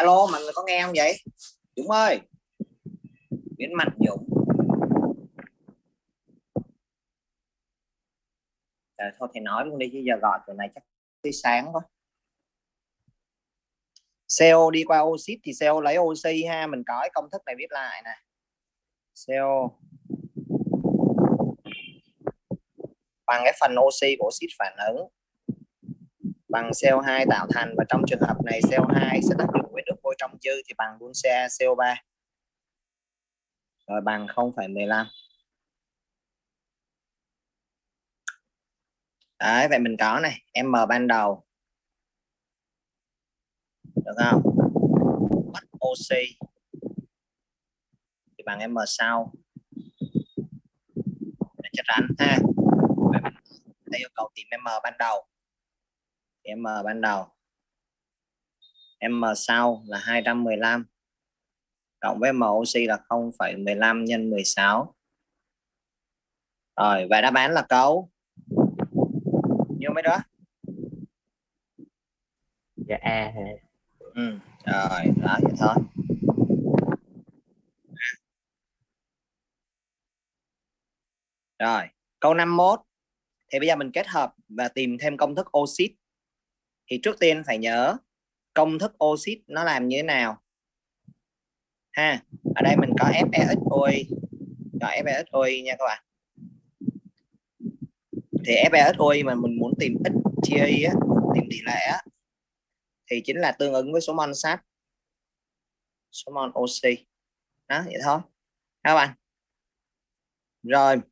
Alo, mọi người có nghe không vậy? Dũng ơi, Nguyễn Mạnh Dũng. Thôi thì nói luôn đi chứ giờ gọi từ này chắc tới sáng quá. CO đi qua oxit thì CO lấy oxy ha, mình có cái công thức này viết lại nè. CO bằng cái phần oxy của oxit phản ứng bằng CO2 tạo thành, và trong trường hợp này CO2 sẽ tác dụng với nước vôi trong dư thì bằng luôn CO3 rồi bằng 0,15. Đấy, vậy mình có này, M ban đầu được không? Mất oxy thì bằng M sau. Để cho rắn ha. Đây yêu cầu tìm M ban đầu. M ban đầu. M sau là 215 cộng với M oxy là 0,15 nhân 16. Rồi, và đáp án là câu nhiêu mấy đó? Dạ A. Rồi, đó vậy thôi. Rồi, câu 51. Thì bây giờ mình kết hợp và tìm thêm công thức oxit. Thì trước tiên phải nhớ công thức oxit nó làm như thế nào. Ha, ở đây mình có FeSOI. Rồi FeSOI nha các bạn. Thì FeSOI mà mình muốn tìm x chia y á, tìm tỷ lệ á, thì chính là tương ứng với số mol sắt, số mol oxy. Đó, vậy thôi các bạn. Rồi,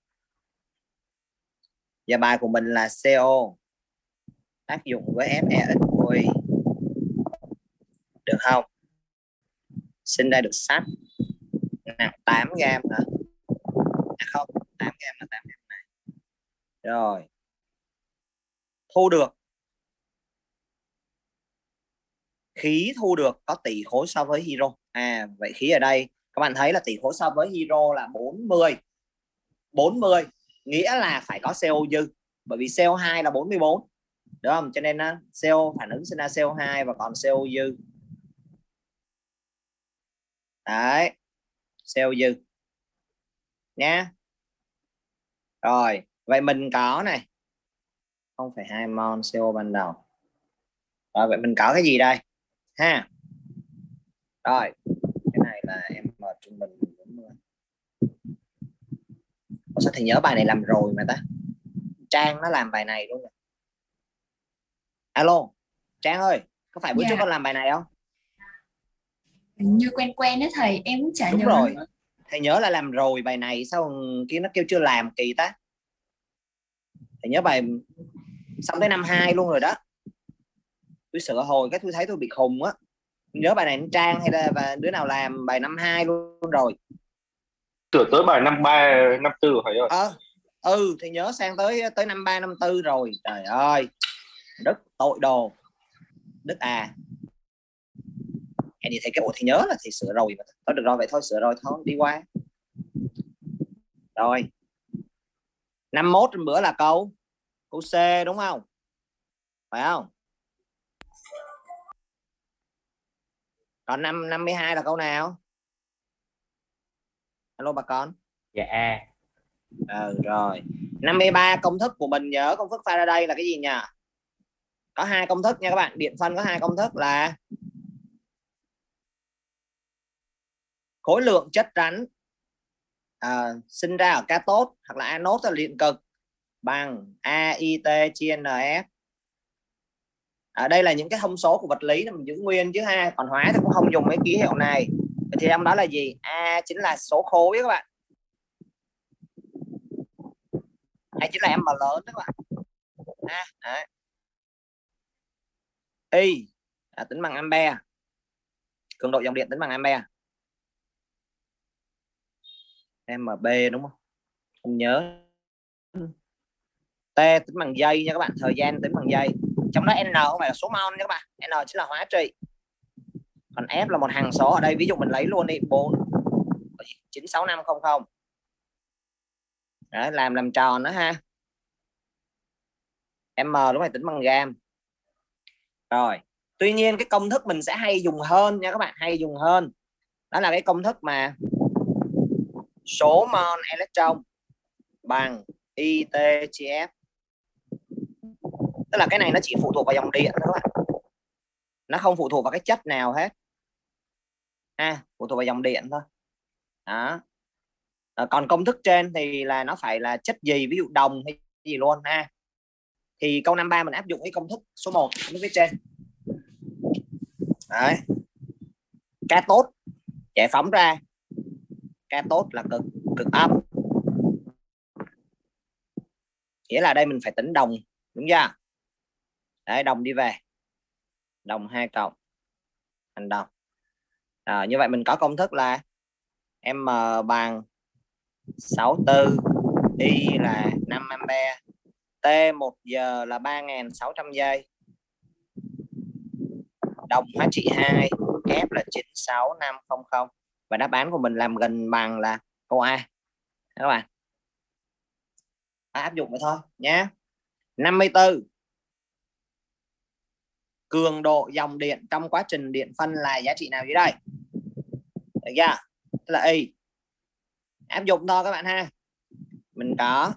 và bài của mình là CO áp dụng với FeSOI được không? Sinh ra được sắt nặng 8 gram hả? À không, 8 gram là 8 gram này. Rồi, thu được khí thu được có tỷ khối so với hydro. Vậy khí ở đây các bạn thấy là tỷ khối so với hydro là 40. 40 nghĩa là phải có CO dư, bởi vì CO2 là 44, đúng không? Cho nên CO phản ứng sinh ra CO2 và còn CO dư. Đấy, CO dư nha. Rồi, vậy mình có này 0,2 mol CO ban đầu. Rồi, vậy mình có cái gì đây ha? Rồi, cái này là em trung bình 40. Sao thầy nhớ bài này làm rồi mà ta? Trang nó làm bài này luôn rồi. Alo, Trang ơi, có phải bữa trước con làm bài này không? Như quen quen đấy thầy, em cũng chả Đúng nhớ rồi nữa. Thầy nhớ là làm rồi bài này, sao kia nó kêu chưa làm, kỳ ta. Thầy nhớ bài xong tới năm 2 luôn rồi đó. Tôi sợ hồi cái tôi thấy tôi bị khùng á. Nhớ bài này Trang hay là và đứa nào làm bài năm 2 luôn rồi. Tưởng tới bài năm 3, năm 4 phải rồi. Thì nhớ sang tới năm 3, năm 4 rồi. Trời ơi, Đức tội đồ. Đức em gì thầy cái bộ thì nhớ là thì sửa rồi mà. Thôi được rồi, vậy thôi sửa rồi thôi, đi qua. Rồi, 51 trên bữa là câu C đúng không? Phải không? Còn 52 là câu nào? Alo bà con. Dạ A. Rồi, 53 công thức của mình nhớ công thức Faraday là cái gì nhỉ? Có 2 công thức nha các bạn. Điện phân có 2 công thức là khối lượng chất rắn sinh ra ở cathode hoặc là anode là điện cực bằng AIT chia NF. Đây là những cái thông số của vật lý mình giữ nguyên chứ ha. Còn hóa thì cũng không dùng mấy ký hiệu này. Vậy thì trong đó là gì? A chính là số khối các bạn. A chính là M lớn đó các bạn. Đấy. Y tính bằng ampere. Cường độ dòng điện tính bằng ampere. MB đúng không? Không nhớ. T tính bằng giây nha các bạn. Thời gian tính bằng giây. Trong đó N không phải là số mol nha các bạn. N chính là hóa trị. Còn F là một hằng số. Ở đây ví dụ mình lấy luôn đi 4 96500. Đấy, làm tròn đó ha. M lúc này tính bằng gam. Rồi, Tuy nhiên cái công thức mình sẽ hay dùng hơn nha các bạn, hay dùng hơn. Đó là cái công thức mà số mol electron bằng IT chia F. Tức là cái này nó chỉ phụ thuộc vào dòng điện thôi các bạn, nó không phụ thuộc vào cái chất nào hết, phụ thuộc vào dòng điện thôi. Đó. Còn công thức trên thì là nó phải là chất gì, ví dụ đồng hay gì luôn ha. Thì câu 53 mình áp dụng cái công thức số 1 công thức phía trên. Đấy. Cathode giải phóng ra, cathode là cực âm, nghĩa là đây mình phải tính đồng, đúng chưa? Đấy, đồng đi về, đồng 2 cộng thành đồng. Như vậy mình có công thức là M bằng 64, Y là 5 ampere, T 1 giờ là 3.600 giây, đồng hóa trị 2, F là 96500. Và đáp án của mình làm gần bằng là câu A các bạn. Áp dụng vậy thôi nhé. 54. Cường độ dòng điện trong quá trình điện phân là giá trị nào dưới đây? Được chưa? Tức là Y. Áp dụng thôi các bạn ha. Mình có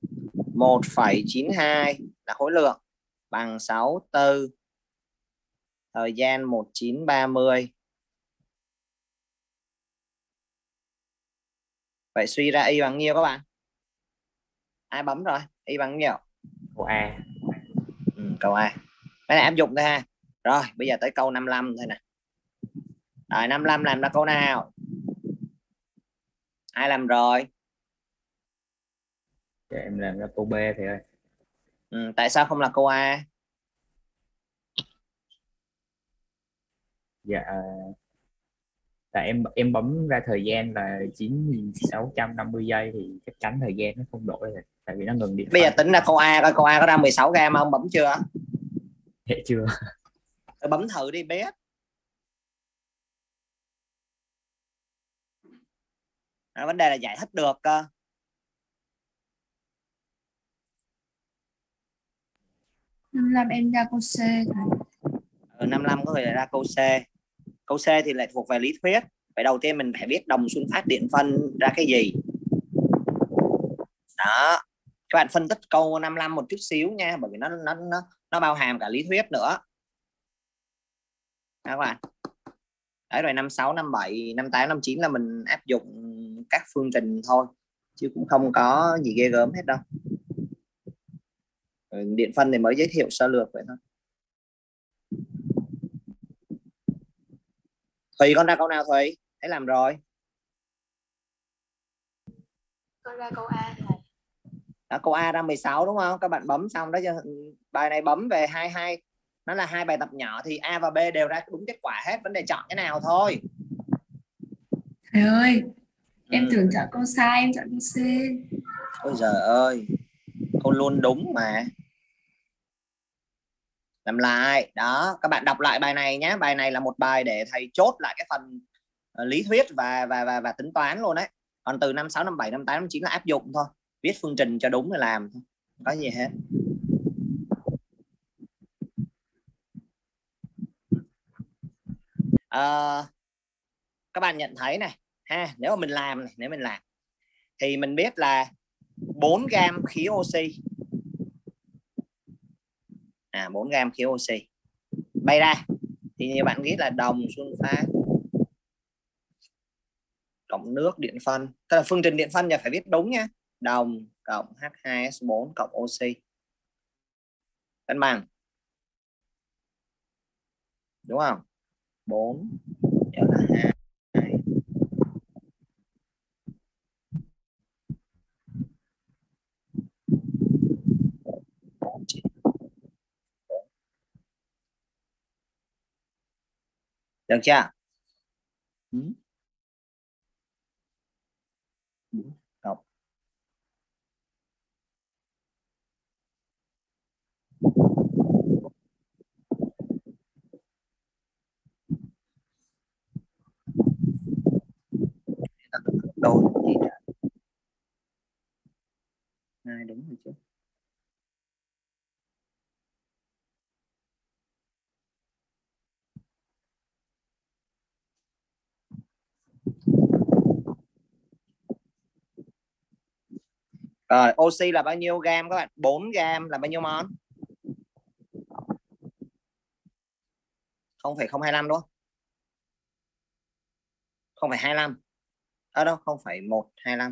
1,92 là khối lượng bằng 64, thời gian 1930. Vậy suy ra Y bằng nhiêu các bạn? Ai bấm rồi? Y bằng nhiêu? Câu A. Câu A. Cái này áp dụng thôi ha. Rồi bây giờ tới câu 55 thôi nè. Rồi 55 làm ra câu nào? Ai làm rồi? Dạ, em làm ra câu B thì ơi. Tại sao không là câu A? Dạ, tại em bấm ra thời gian là 9.650 giây thì chắc chắn thời gian nó không đổi rồi, tại vì nó ngừng điện. Bây giờ tính ra câu A coi, câu A có ra 16 gam không? Bấm chưa? Dạ chưa. Bấm thử đi bé. Vấn đề là giải thích được cơ. 55 em ra câu C. 55 có thể ra câu C. Câu C thì lại thuộc về lý thuyết. Vậy đầu tiên mình phải biết đồng xuân phát điện phân ra cái gì. Đó. Các bạn phân tích câu 55 một chút xíu nha, bởi vì nó bao hàm cả lý thuyết nữa. Các bạn. Đấy, rồi 56, 57, 58, 59 là mình áp dụng các phương trình thôi, chứ cũng không có gì ghê gớm hết đâu. Điện phân thì mới giới thiệu sơ lược vậy thôi. Thùy con ra câu nào Thùy? Thấy làm rồi. Con ra câu A thầy. Đó, câu A ra 16 đúng không? Các bạn bấm xong đó, bài này bấm về 22. Nó là 2 bài tập nhỏ thì A và B đều ra đúng kết quả hết, vấn đề chọn cái nào thôi. Thầy ơi, em tưởng chọn câu sai, em chọn câu C. Ôi giời ơi, câu luôn đúng mà. Làm lại. Đó, các bạn đọc lại bài này nhé. Bài này là một bài để thầy chốt lại cái phần lý thuyết và tính toán luôn đấy. Còn từ 56, 57, 58, 59 là áp dụng thôi. Viết phương trình cho đúng rồi làm thôi. Không có gì hết. Các bạn nhận thấy này ha, nếu mà mình làm này, nếu mình làm thì mình biết là 4 gam khí oxy, 4 gam khí oxy bay ra thì như bạn biết là đồng xuân phát cộng nước điện phân. Tức là phương trình điện phân là phải viết đúng nha. Đồng cộng H2S4 cộng oxy cân bằng, đúng không? 4 là 2. Được chưa? Cộng. Đôi gì cả. 2 đúng rồi chứ. Rồi oxy là bao nhiêu gam các bạn? 4 gam là bao nhiêu mol? 0,025 đúng không? 0,25. Ở đâu 0,125.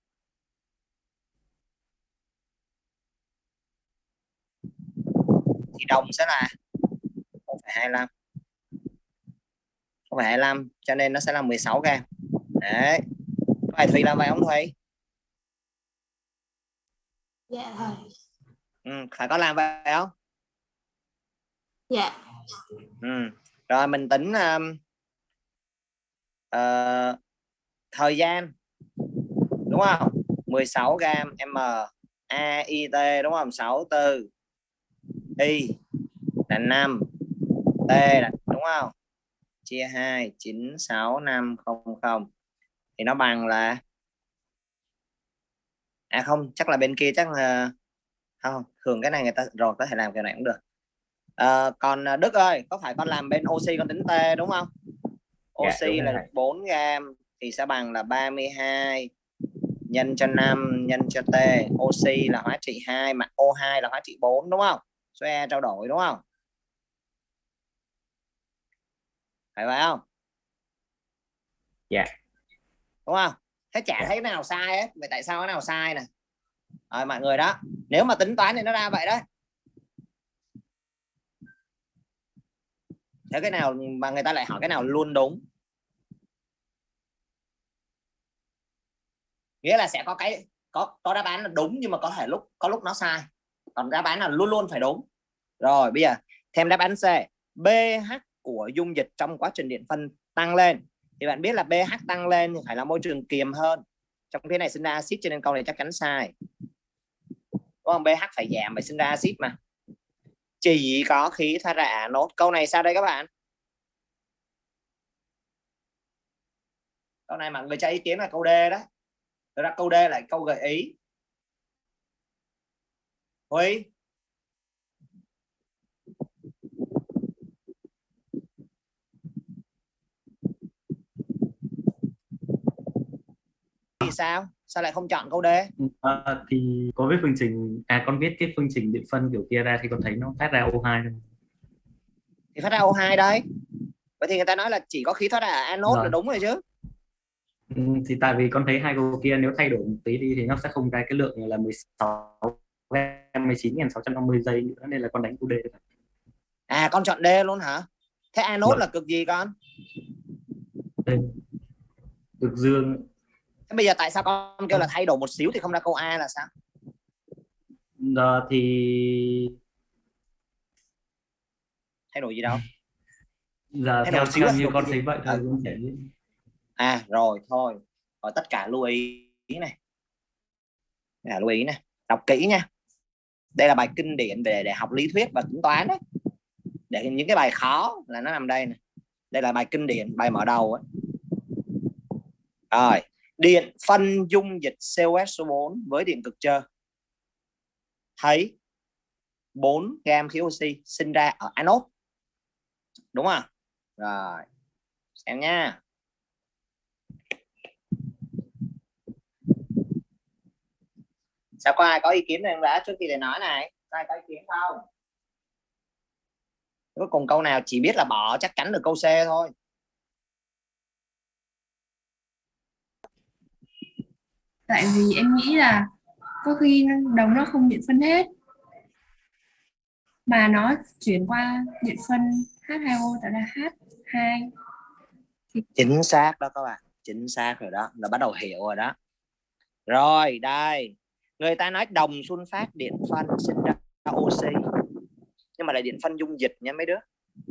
Thì đồng sẽ là 0,25. 0,25 cho nên nó sẽ là 16 gam. Đấy. Có phải Thùy làm vậy không Thùy? Dạ thầy. Phải có làm vậy không? Dạ. Rồi mình tính thời gian đúng không? 16 gam m AIT đúng không? 64 y là 5 t là đúng không? Chia 2 96500 thì nó bằng là không, chắc là bên kia chắc là không, thường cái này người ta rồi có thể làm cái này cũng được. Còn Đức ơi, có phải con làm bên oxy con tính T đúng không? Oxy là 4 gam thì sẽ bằng là 32 nhân cho 5 nhân cho T. Oxy là hóa trị 2 mà O2 là hóa trị 4 đúng không? Số E trao đổi đúng không? Phải vậy không? Dạ. Đúng không? Thế chả thấy cái nào sai ấy. Vậy tại sao cái nào sai nè? Rồi mọi người đó, nếu mà tính toán thì nó ra vậy đấy. Thế cái nào mà người ta lại hỏi cái nào luôn đúng? Nghĩa là sẽ có cái có đáp án là đúng nhưng mà có lúc nó sai. Còn đáp án là luôn luôn phải đúng. Rồi bây giờ thêm đáp án C. pH của dung dịch trong quá trình điện phân tăng lên. Thì bạn biết là pH tăng lên thì phải là môi trường kiềm hơn. Trong cái này sinh ra axit cho nên câu này chắc chắn sai. Đúng không? pH phải giảm phải sinh ra axit mà. Chỉ có khí thoát ra anode. Câu này sao đây các bạn? Câu này mọi người cho ý kiến là câu D đó. Thực ra câu D là câu gợi ý. Huy. Thì sao lại không chọn câu D? Thì có viết phương trình, con viết cái phương trình điện phân kiểu kia ra thì con thấy nó phát ra O2 thôi. Thì phát ra O2 đây. Vậy thì người ta nói là chỉ có khí thoát ra anode là đúng rồi chứ. Thì tại vì con thấy hai câu kia nếu thay đổi một tí đi thì nó sẽ không ra cái lượng là 16 19.650 giây nữa nên là con đánh câu D. Con chọn D luôn hả? Thế anode là cực gì con? Cực dương. Thế bây giờ tại sao con kêu là thay đổi một xíu thì không ra câu A là sao? Thì thay đổi gì đâu? Giờ theo như con thấy vậy thôi. Rồi thôi. Rồi tất cả lưu ý này. Lưu ý này. Đọc kỹ nha. Đây là bài kinh điển để học lý thuyết và tính toán đấy. Để những cái bài khó là nó nằm đây này. Đây là bài kinh điển, bài mở đầu ấy. Rồi, điện phân dung dịch COS số 4 với điện cực trơ. Thấy 4 gam khí oxy sinh ra ở anode. Đúng không? Rồi, xem nha. Sao có ai có ý kiến này đã trước khi để nói này? Có ai có ý kiến không? Cuối cùng câu nào chỉ biết là bỏ chắc chắn được câu C thôi. Tại vì em nghĩ là có khi đồng nó không điện phân hết mà nó chuyển qua điện phân H2O tạo ra H2. Chính xác đó các bạn, chính xác rồi đó, là bắt đầu hiểu rồi đó. Rồi đây, người ta nói đồng sunfat điện phân sinh ra oxy, nhưng mà là điện phân dung dịch nha mấy đứa.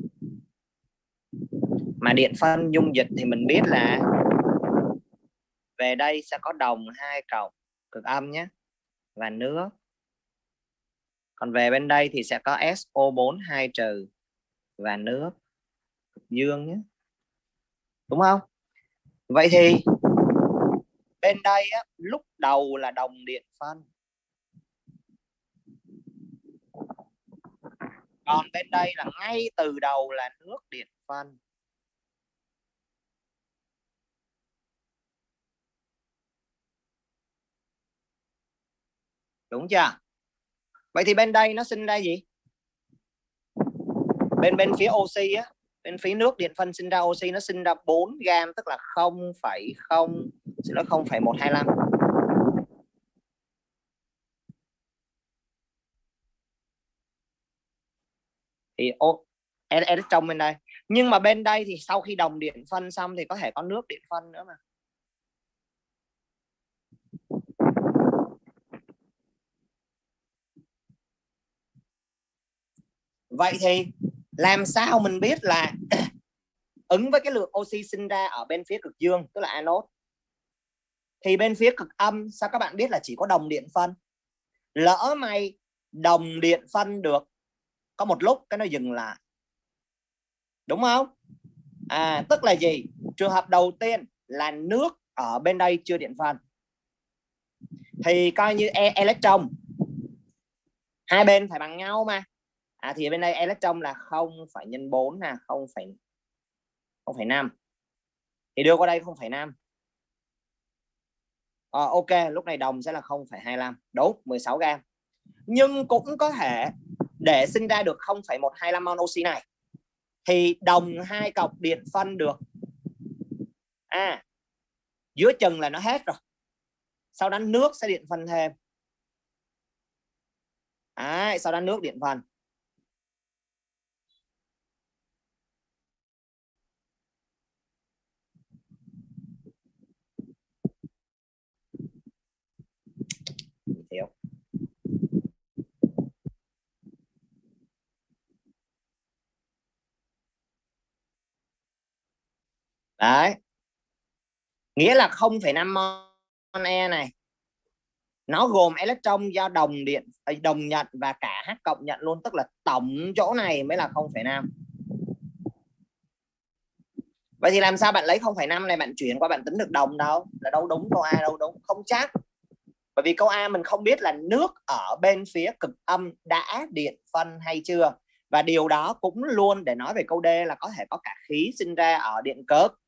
Mà điện phân dung dịch thì mình biết là về đây sẽ có đồng 2 cộng cực âm nhé và nước. Còn về bên đây thì sẽ có SO4 2 trừ và nước cực dương nhé. Đúng không? Vậy thì bên đây á, lúc đầu là đồng điện phân. Còn bên đây là ngay từ đầu là nước điện phân. Đúng chưa? Vậy thì bên đây nó sinh ra gì? Bên phía oxy á, bên phía nước điện phân sinh ra oxy nó sinh ra 4 gam, tức là 0,125. Thì electron bên đây. Nhưng mà bên đây thì sau khi đồng điện phân xong thì có thể có nước điện phân nữa mà. Vậy thì làm sao mình biết là ứng với cái lượng oxy sinh ra ở bên phía cực dương, tức là anode, thì bên phía cực âm sao các bạn biết là chỉ có đồng điện phân? Lỡ may đồng điện phân được có một lúc cái nó dừng lại, đúng không? Tức là gì? Trường hợp đầu tiên là nước ở bên đây chưa điện phân, thì coi như electron hai bên phải bằng nhau mà. Thì bên đây electron là 0 nhân 4 là 0,5, thì đưa qua đây 0,5. Ok, lúc này đồng sẽ là 0,25, đúng, 16 gam. Nhưng cũng có thể để sinh ra được 0,125 mol oxy này thì đồng hai cọc điện phân được. Giữa chừng là nó hết rồi, sau đó nước sẽ điện phân thêm. Sau đó nước điện phân. Hiểu. Đấy, nghĩa là 0,5 mol E này nó gồm electron do đồng nhận và cả H cộng nhận luôn, tức là tổng chỗ này mới là 0,5. Vậy thì làm sao bạn lấy 0,5 này bạn chuyển qua bạn tính được đồng đâu? Là đâu đúng câu A đâu đúng? Không chắc. Bởi vì câu A mình không biết là nước ở bên phía cực âm đã điện phân hay chưa. Và điều đó cũng luôn để nói về câu D là có thể có cả khí sinh ra ở điện cực.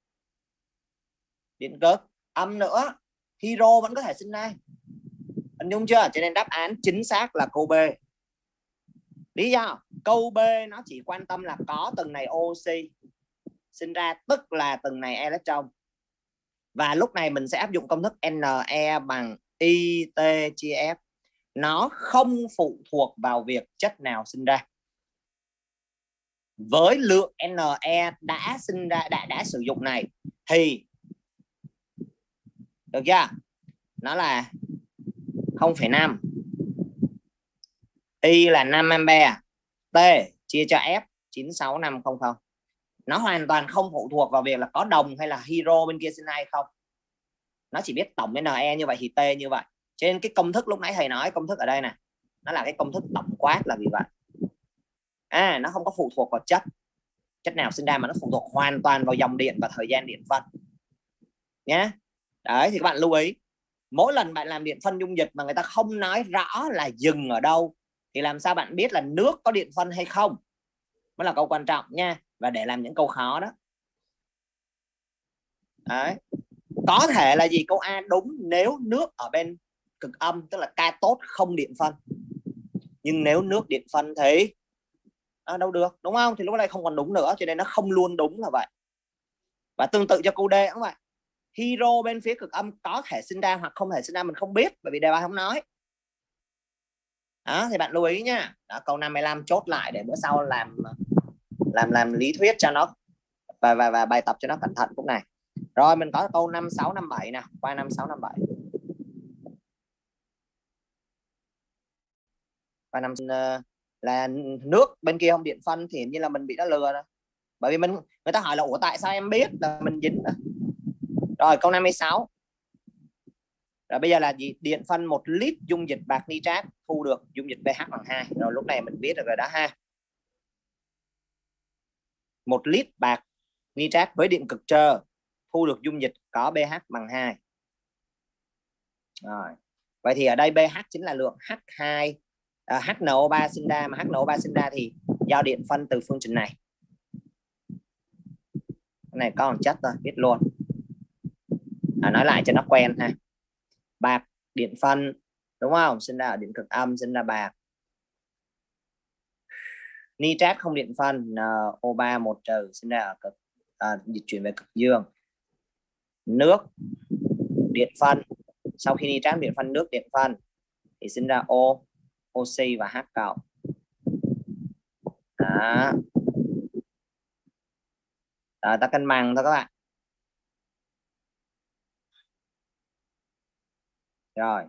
Điện cực âm nữa, hydro vẫn có thể sinh ra. Hình dung chưa? Cho nên đáp án chính xác là câu B. Lý do câu B nó chỉ quan tâm là có từng này oxy sinh ra, tức là từng này electron. Và lúc này mình sẽ áp dụng công thức Ne bằng IT chia F. Nó không phụ thuộc vào việc chất nào sinh ra. Với lượng Ne đã sinh ra, đã sử dụng này thì được chưa? Nó là 0,5. Y là 5 ampere. T chia cho F 96500. Nó hoàn toàn không phụ thuộc vào việc là có đồng hay là hydro bên kia sinh hay không. Nó chỉ biết tổng Ne như vậy thì T như vậy. Cho nên cái công thức lúc nãy thầy nói, công thức ở đây nè, nó là cái công thức tổng quát là vì vậy. Nó không có phụ thuộc vào chất nào sinh ra, mà nó phụ thuộc hoàn toàn vào dòng điện và thời gian điện phân nhé. Đấy, thì các bạn lưu ý, mỗi lần bạn làm điện phân dung dịch mà người ta không nói rõ là dừng ở đâu thì làm sao bạn biết là nước có điện phân hay không, mới là câu quan trọng nha. Và để làm những câu khó đó. Đấy, có thể là gì? Câu A đúng nếu nước ở bên cực âm, tức là cathode không điện phân. Nhưng nếu nước điện phân thì đâu được, đúng không? Thì lúc này không còn đúng nữa, cho nên nó không luôn đúng là vậy. Và tương tự cho câu D cũng vậy. Hydro bên phía cực âm có thể sinh ra hoặc không thể sinh ra mình không biết, bởi vì đề bài không nói. Đó, thì bạn lưu ý nha. Đó, câu 55 chốt lại để bữa sau làm lý thuyết cho nó và bài tập cho nó cẩn thận cũng này. Rồi mình có câu 56 57 nè, qua 56 57. Và là nước bên kia không điện phân thì như là mình bị nó lừa đó. Bởi vì người ta hỏi là ủa tại sao em biết, là mình dính đó. Rồi câu 56. Rồi bây giờ là gì? Điện phân 1 lít dung dịch bạc nitrat thu được dung dịch pH bằng 2. Rồi lúc này mình biết được rồi đó ha. 1 lít bạc nitrat với điện cực trơ thu được dung dịch có pH bằng 2. Rồi. Vậy thì ở đây pH chính là lượng H2 HNO3 sinh ra, mà HNO3 sinh ra thì do điện phân từ phương trình này. Cái này có một chất thôi, biết luôn. Nói lại cho nó quen ha. Bạc điện phân đúng không? Sinh ra ở điện cực âm, sinh ra bạc. Nitrat không điện phân, NO3 1 trừ, sinh ra ở cực dịch chuyển về cực dương. Nước điện phân, sau khi nitrat điện phân, nước điện phân thì sinh ra O, oxy và H cộng. Đó. Rồi ta cân bằng thôi các bạn. Rồi.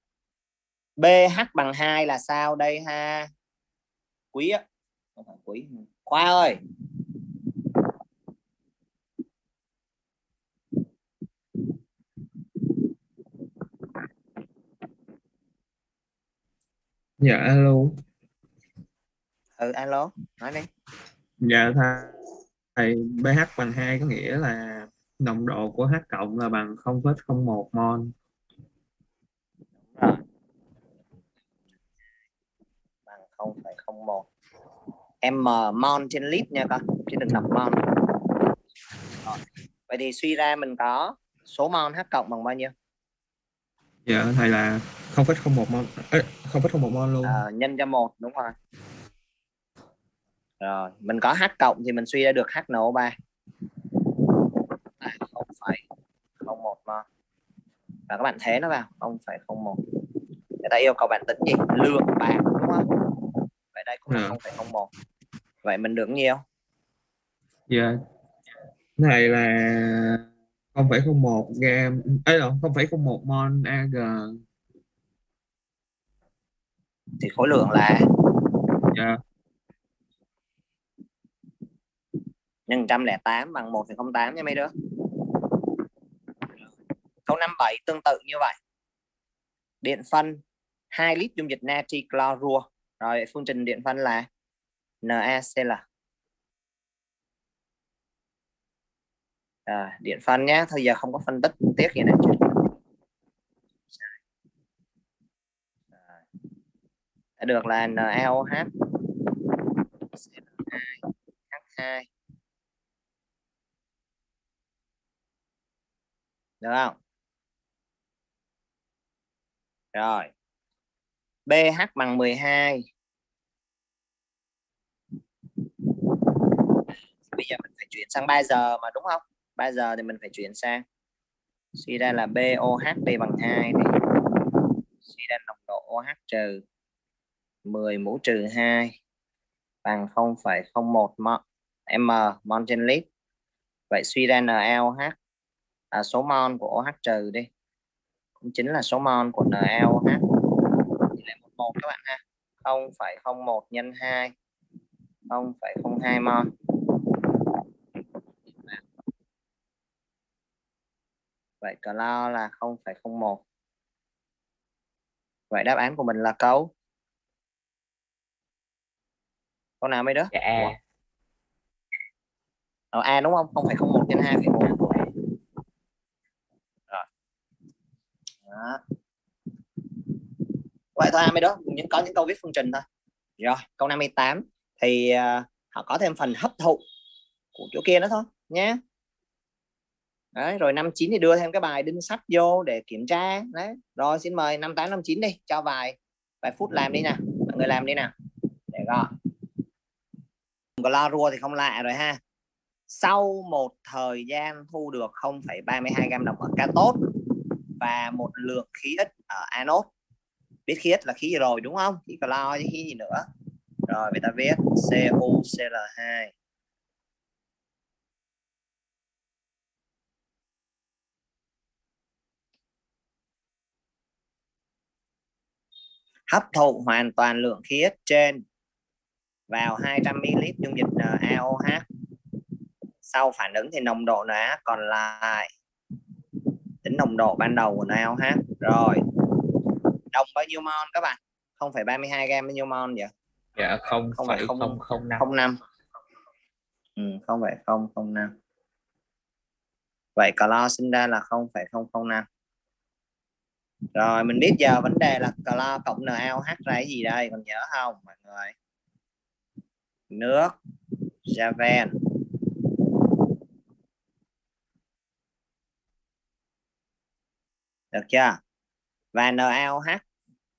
BH bằng 2 là sao đây ha? Quý á. Không phải Quý. Khoa ơi. Dạ alo. Alo, nói đi. Dạ thầy, pH bằng 2 có nghĩa là nồng độ của H cộng là bằng 0,01 mol. Rồi. Bằng 0,01 m mol trên lít nha con, chứ đừng đọc mol. Rồi. Vậy thì suy ra mình có số mol H cộng bằng bao nhiêu? Dạ thầy là 0,01 mol, 0,01 mol luôn. Nhân cho 1, đúng rồi. Rồi, mình có H cộng thì mình suy ra được HNO3 là 0,01 mol. Và các bạn thế nó vào 0,01. Người ta yêu cầu bạn tính gì? Lượng bạc, đúng không? Vậy đây cũng là 0,01. Vậy mình được nhiêu? Dạ. Này là 0,01 gam, ấy là 0,01 mol Ag. Thì khối lượng là Dạ. nhân 108 bằng 1,08 nha mấy đứa. Câu 57 tương tự như vậy. Điện phân 2 lít dung dịch natri clorua. Rồi phương trình điện phân là NaCl. Điện phân nhé, thôi giờ không có phân tích tiếc gì này. Đã được là NaOH H2. Được không? Rồi. pH bằng 12. Bây giờ mình phải chuyển sang 3 giờ mà, đúng không? 3 giờ thì mình phải chuyển sang. Suy ra là BOH bằng 2 này. Suy ra nồng độ OH trừ 10 mũ trừ 2 bằng 0,01 m mol trên lít. Vậy suy ra NaOH số mol của OH trừ đi cũng chính là số mol của NaOH thì là 11 các bạn ha. 0,01 nhân 2 0,02 mol. Vậy clo là 0,01. Vậy đáp án của mình là câu nào mấy đứa? Dạ A. A đúng không? 0,01 nhân 2,1. Rồi. Đó. Vậy thôi mấy đứa, có những câu viết phương trình thôi. Rồi, câu 58 thì họ có thêm phần hấp thụ của chỗ kia nữa thôi nhé. Đấy, rồi 59 thì đưa thêm cái bài đinh sắt vô để kiểm tra. Đấy. Rồi xin mời 58 59 đi, cho vài phút làm đi nào. Mọi người làm đi nào. Để gọi. Clorua thì không lạ rồi ha. Sau một thời gian thu được 0,32 gam đồng ở cathode và một lượng khí ít ở anode. Biết khí ít là khí gì rồi đúng không? Khí clo chứ khí gì nữa. Rồi người ta viết CuCl2. Hấp thụ hoàn toàn lượng khí ít trên vào 200 ml dung dịch NaOH. Sau phản ứng thì nồng độ NaOH còn lại tính nồng độ ban đầu của NaOH. Rồi. Đồng bao nhiêu mol các bạn? 0,32 gam bao nhiêu mol vậy? Dạ 0,005. 0,005. 0,005. Vậy clo sinh ra là 0,005. Rồi mình biết giờ vấn đề là clo cộng NaOH ra cái gì đây, còn nhớ không mọi người? Nước, Javen. Được chưa? Và NaOH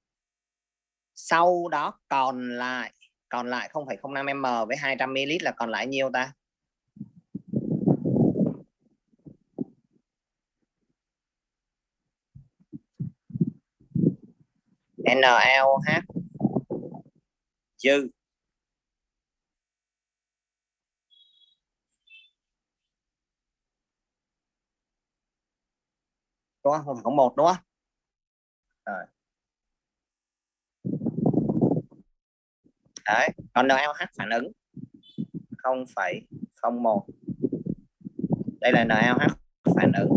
Sau đó còn lại 0,05 m với 200 ml là còn lại nhiêu ta? NaOH dư đúng không? 0,01 đúng không? Rồi. Đấy, còn NaOH phản ứng 0,01. Đây là NaOH phản ứng.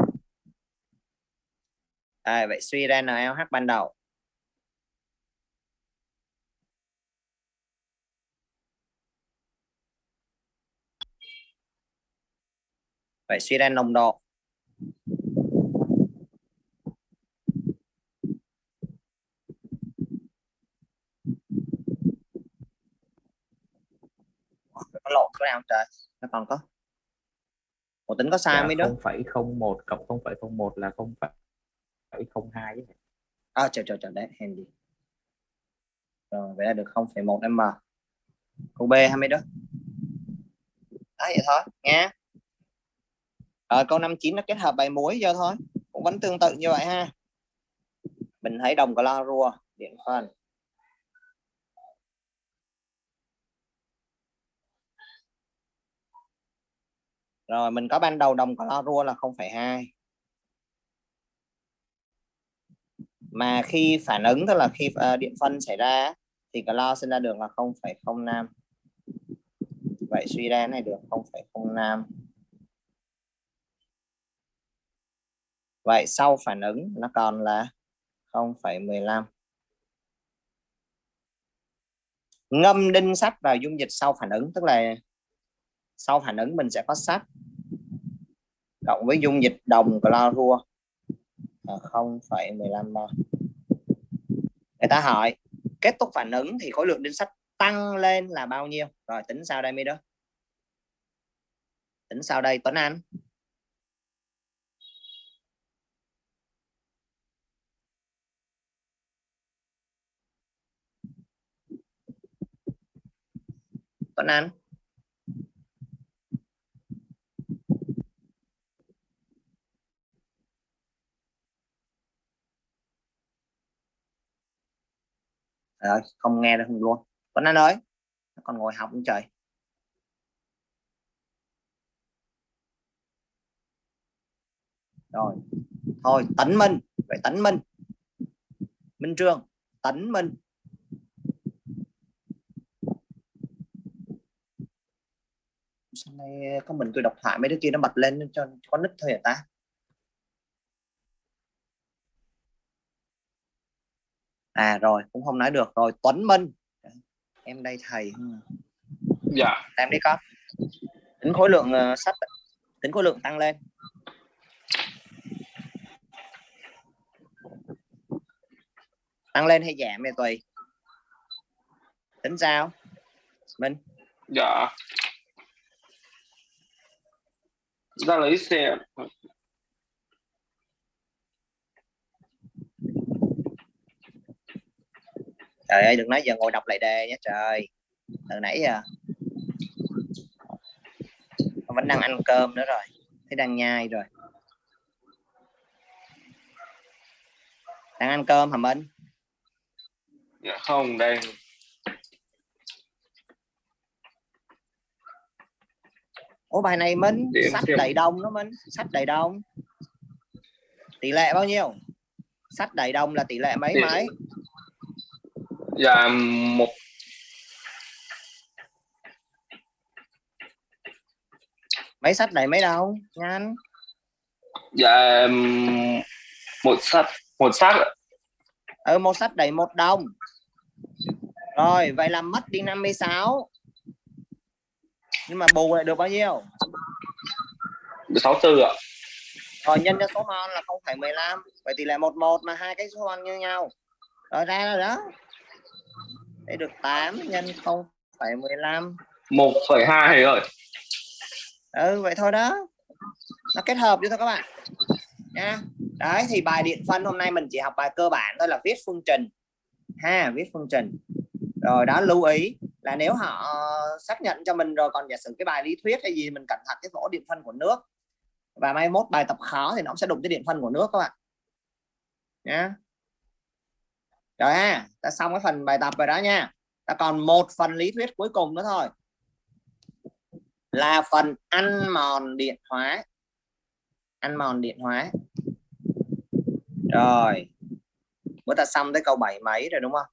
Vậy suy ra NaOH ban đầu. Vậy suy ra nồng độ. Nó lộn chỗ nào trời? Nó còn có một tính có sai mấy đứa. 0,01 cộng 0,01 là 0,02 chứ. Trời đấy hèn gì. Rồi vậy là được 0,1 m. Câu B hay mấy đứa? Đó vậy thôi nha. Rồi câu 59 nó kết hợp bài muối vô thôi, cũng vẫn tương tự như vậy ha. Mình thấy đồng clorua điện phân. Rồi mình có ban đầu đồng clorua là 0,2. Mà khi phản ứng, tức là khi điện phân xảy ra thì clo sinh ra được là 0,05. Vậy suy ra này được 0,05. Vậy sau phản ứng nó còn là 0,15. Ngâm đinh sắt vào dung dịch sau phản ứng, tức là sau phản ứng mình sẽ có sắt cộng với dung dịch đồng clorua 0,15 mol. Người ta hỏi kết thúc phản ứng thì khối lượng đinh sắt tăng lên là bao nhiêu? Rồi tính sao đây mấy đứa? Tính sao đây Tuấn Anh? Tuấn Anh. Rồi, không nghe được luôn. Tuấn Anh ơi, nó còn ngồi học không trời? Rồi, thôi Tấn Minh, vậy Tấn Minh, Minh Trương, Tấn Minh. Sau này có mình tôi đọc thoại mấy đứa kia nó bật lên cho có nít thôi hả ta? Rồi cũng không nói được. Rồi Tuấn Minh, em đây thầy. Dạ. Làm đi con. Tính khối lượng sắt, tính khối lượng tăng lên. Tăng lên hay giảm thì tùy. Tính sao? Minh. Dạ. Ra lấy xe. Trời ơi đừng nói giờ ngồi đọc lại đề nhé trời. Từ nãy giờ vẫn đang ăn cơm nữa rồi. Thấy đang nhai rồi. Đang ăn cơm hả Minh? Dạ không, đây. Ủa bài này Minh, sách đầy đông đó Minh, sách đầy đông. Tỷ lệ bao nhiêu? Sách đầy đông là tỷ lệ mấy mấy? Dạ một. Mấy sách đầy mấy đâu? Nhanh. Dạ một sách. Một sách. Một sách đầy một đồng. Rồi vậy là mất đi 56. Nhưng mà bù lại được bao nhiêu? 64 ạ. Rồi nhân cho số mol là 0,15. Vậy tỷ lệ 11 mà hai cái số mol như nhau. Rồi ra rồi đó. Đây được 8 nhân 0,15. 1,2 rồi. Vậy thôi đó. Nó kết hợp chứ thôi các bạn. Nha. Đấy thì bài điện phân hôm nay mình chỉ học bài cơ bản thôi là viết phương trình. ha, viết phương trình. Rồi đó, lưu ý là nếu họ xác nhận cho mình rồi, còn giả sử cái bài lý thuyết hay gì mình cẩn thận cái mẫu điện phân của nước, và mai mốt bài tập khó thì nó cũng sẽ đụng tới điện phân của nước các bạn nhá. Rồi ha, ta xong cái phần bài tập rồi đó nha. Ta còn một phần lý thuyết cuối cùng nữa thôi, là phần ăn mòn điện hóa. Ăn mòn điện hóa. Rồi bữa ta xong tới câu 7 mấy rồi đúng không?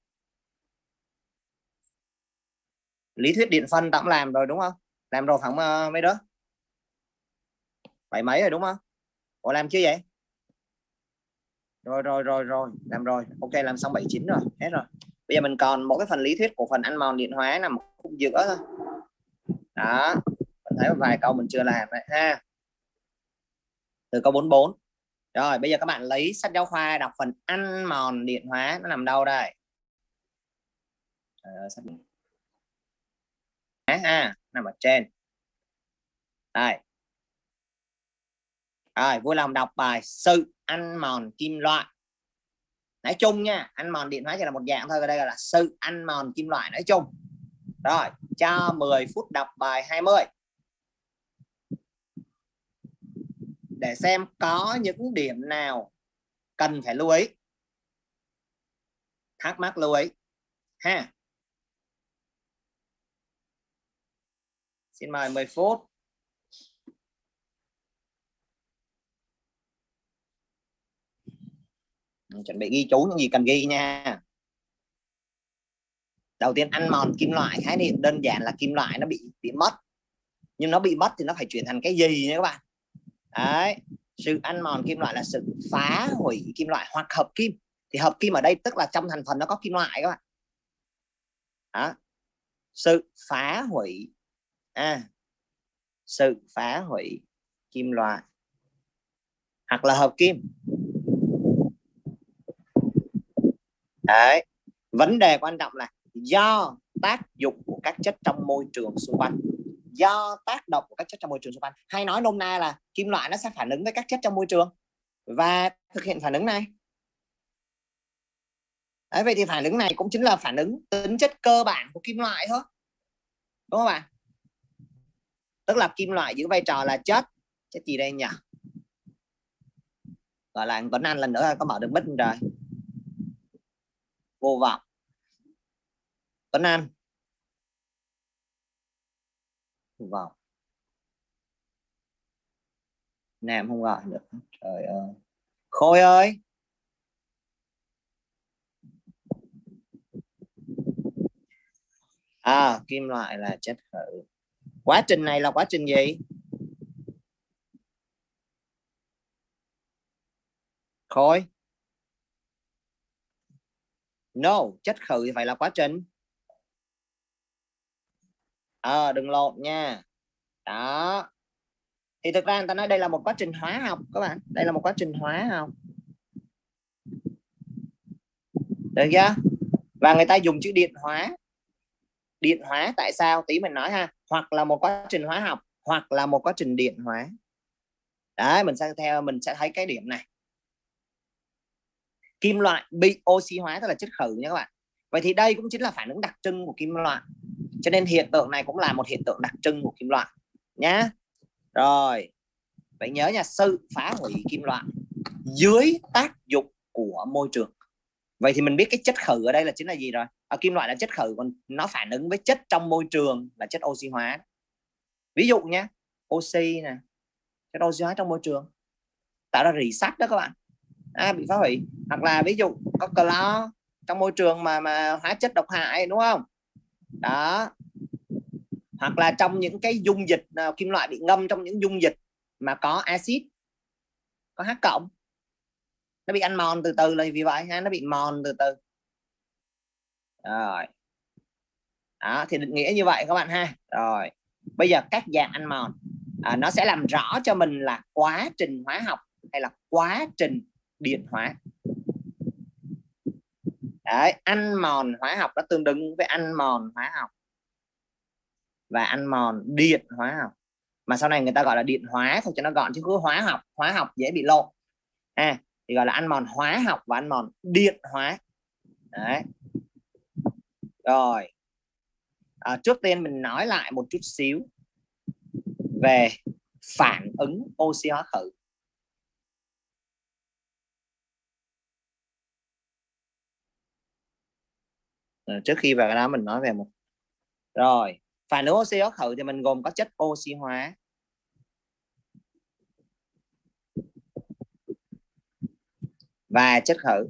Lý thuyết điện phân ta cũng làm rồi đúng không? Làm rồi khoảng mấy đứa? 7 mấy rồi đúng không? Ủa làm chưa vậy? Rồi làm rồi. Ok, làm xong 79 rồi, hết rồi. Bây giờ mình còn một cái phần lý thuyết của phần ăn mòn điện hóa nằm khúc giữa thôi. Đó, mình thấy một vài câu mình chưa làm đấy ha. Từ câu 44. Rồi bây giờ các bạn lấy sách giáo khoa đọc phần ăn mòn điện hóa, nó nằm đâu đây? Sách ha, nằm ở trên. Đây. Rồi, vui lòng đọc bài sự ăn mòn kim loại. Nói chung nha, ăn mòn điện hóa chỉ là một dạng thôi, ở đây là sự ăn mòn kim loại nói chung. Rồi, cho 10 phút đọc bài 20. Để xem có những điểm nào cần phải lưu ý, thắc mắc lưu ý ha. Xin mời 10 phút. Chuẩn bị ghi chú những gì cần ghi nha. Đầu tiên, ăn mòn kim loại, khái niệm đơn giản là kim loại nó bị mất. Nhưng nó bị mất thì nó phải chuyển thành cái gì nha các bạn. Đấy, sự ăn mòn kim loại là sự phá hủy kim loại hoặc hợp kim. Thì hợp kim ở đây tức là trong thành phần nó có kim loại các bạn. Đó. Sự phá hủy sự phá hủy kim loại hoặc là hợp kim. Đấy, vấn đề quan trọng là do tác dụng của các chất trong môi trường xung quanh. Do tác động của các chất trong môi trường xung quanh, hay nói nôm na là kim loại nó sẽ phản ứng với các chất trong môi trường và thực hiện phản ứng này. Đấy, vậy thì phản ứng này cũng chính là phản ứng tính chất cơ bản của kim loại thôi, đúng không bạn? Tức là kim loại giữ vai trò là chất gì đây nhỉ? Gọi là Tuấn Anh lần nữa, có mở được mic không trời? Vô vọng. Tuấn Anh. Vô vọng. Nam không gọi được. Trời ơi. Khôi ơi. Kim loại là chất khử. Quá trình này là quá trình gì? Khôi. No, chất khử thì phải là quá trình. Đừng lộn nha. Đó. Thì thực ra người ta nói đây là một quá trình hóa học các bạn. Đây là một quá trình hóa học. Được chưa? Và người ta dùng chữ điện hóa. Điện hóa tại sao? Tí mình nói ha. Hoặc là một quá trình hóa học, hoặc là một quá trình điện hóa. Đấy, mình sẽ thấy cái điểm này. Kim loại bị oxy hóa tức là chất khử nha các bạn. Vậy thì đây cũng chính là phản ứng đặc trưng của kim loại. Cho nên hiện tượng này cũng là một hiện tượng đặc trưng của kim loại nhá. Rồi, vậy nhớ nha, sự phá hủy kim loại dưới tác dụng của môi trường. Vậy thì mình biết cái chất khử ở đây là chính là gì rồi? Kim loại là chất khử, còn nó phản ứng với chất trong môi trường là chất oxy hóa. Ví dụ nhé, oxy nè, chất oxy hóa trong môi trường tạo ra rỉ sắt đó các bạn, bị phá hủy. Hoặc là ví dụ có clo trong môi trường mà hóa chất độc hại, đúng không? Đó. Hoặc là trong những cái dung dịch, kim loại bị ngâm trong những dung dịch mà có axit, có H cộng, nó bị ăn mòn từ từ là vì vậy ha, nó bị mòn từ từ. Rồi. Đó, thì định nghĩa như vậy các bạn ha. Rồi, bây giờ các dạng ăn mòn nó sẽ làm rõ cho mình là quá trình hóa học hay là quá trình điện hóa. Đấy, ăn mòn hóa học nó tương đương với ăn mòn hóa học và ăn mòn điện hóa học. Mà sau này người ta gọi là điện hóa thôi cho nó gọn, chứ cứ hóa học dễ bị lộn. Thì gọi là ăn mòn hóa học và ăn mòn điện hóa. Đấy. Rồi, trước tiên mình nói lại một chút xíu về phản ứng oxy hóa khử. Trước khi vào cái đó mình nói về một. Rồi, phản ứng oxy hóa khử thì mình gồm có chất oxy hóa và chất khử.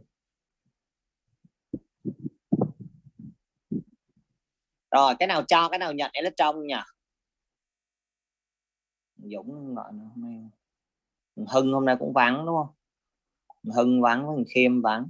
Rồi, cái nào cho, cái nào nhận electron nhỉ? Dũng gọi nó hôm nay. Hưng hôm nay cũng vắng đúng không? Hưng vắng với Khiêm vắng.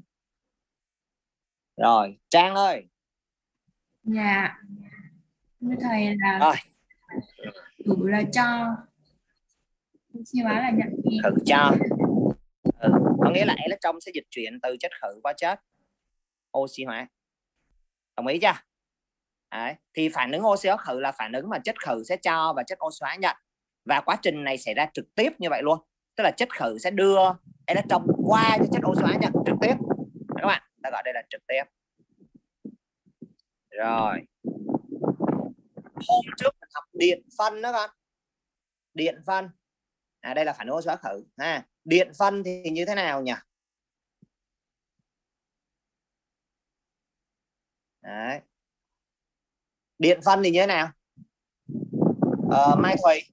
Rồi, Trang ơi. Dạ. Thưa thầy là Rồi, đủ là cho, oxy hóa là nhận. khử cho. Có nghĩa là electron sẽ dịch chuyển từ chất khử qua chất oxy hóa. Đồng ý chưa? Đấy. Thì phản ứng oxy hóa khử là phản ứng mà chất khử sẽ cho và chất oxy hóa nhận. Và quá trình này xảy ra trực tiếp như vậy luôn. Tức là chất khử sẽ đưa electron qua cho chất oxy hóa nhận trực tiếp. Các bạn, ta gọi đây là trực tiếp. Rồi. Hôm trước mình học điện phân đó con. Điện phân. Đây là phản ứng oxy hóa khử. Điện phân thì như thế nào nhỉ? Đấy. Điện phân thì như thế nào? Mai Thùy.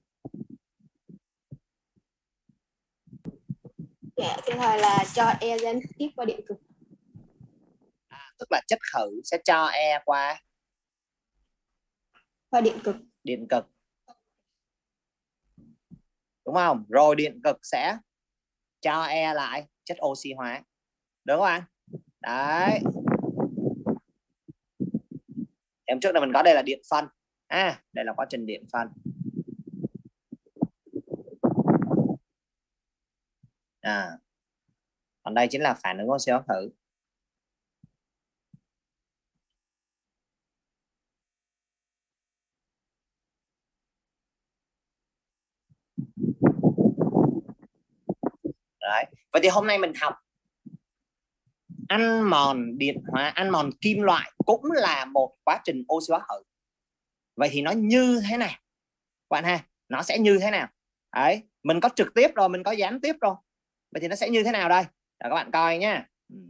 Dạ, thưa thầy là cho E gián tiếp qua điện cực. Tức là chất khử sẽ cho E qua điện cực. Điện cực. Đúng không? Rồi điện cực sẽ cho E lại chất oxy hóa. Đúng không anh? Đấy. Em trước là mình có đây là điện phân. Đây là quá trình điện phân. Còn đây chính là phản ứng oxy hóa khử. Đấy. Vậy thì hôm nay mình học ăn mòn điện hóa, ăn mòn kim loại cũng là một quá trình oxy hóa khử. Vậy thì nó như thế nào? Bạn ha, nó sẽ như thế nào? Đấy, mình có trực tiếp rồi, mình có gián tiếp rồi. Vậy thì nó sẽ như thế nào đây? Rồi các bạn coi nhé.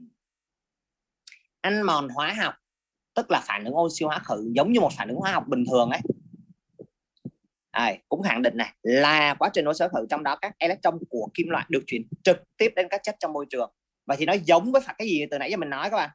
Ăn mòn hóa học tức là phản ứng oxy hóa khử giống như một phản ứng hóa học bình thường ấy. Cũng khẳng định này là quá trình oxy hóa khử, trong đó các electron của kim loại được chuyển trực tiếp đến các chất trong môi trường. Vậy thì nó giống với cái gì từ nãy giờ mình nói các bạn?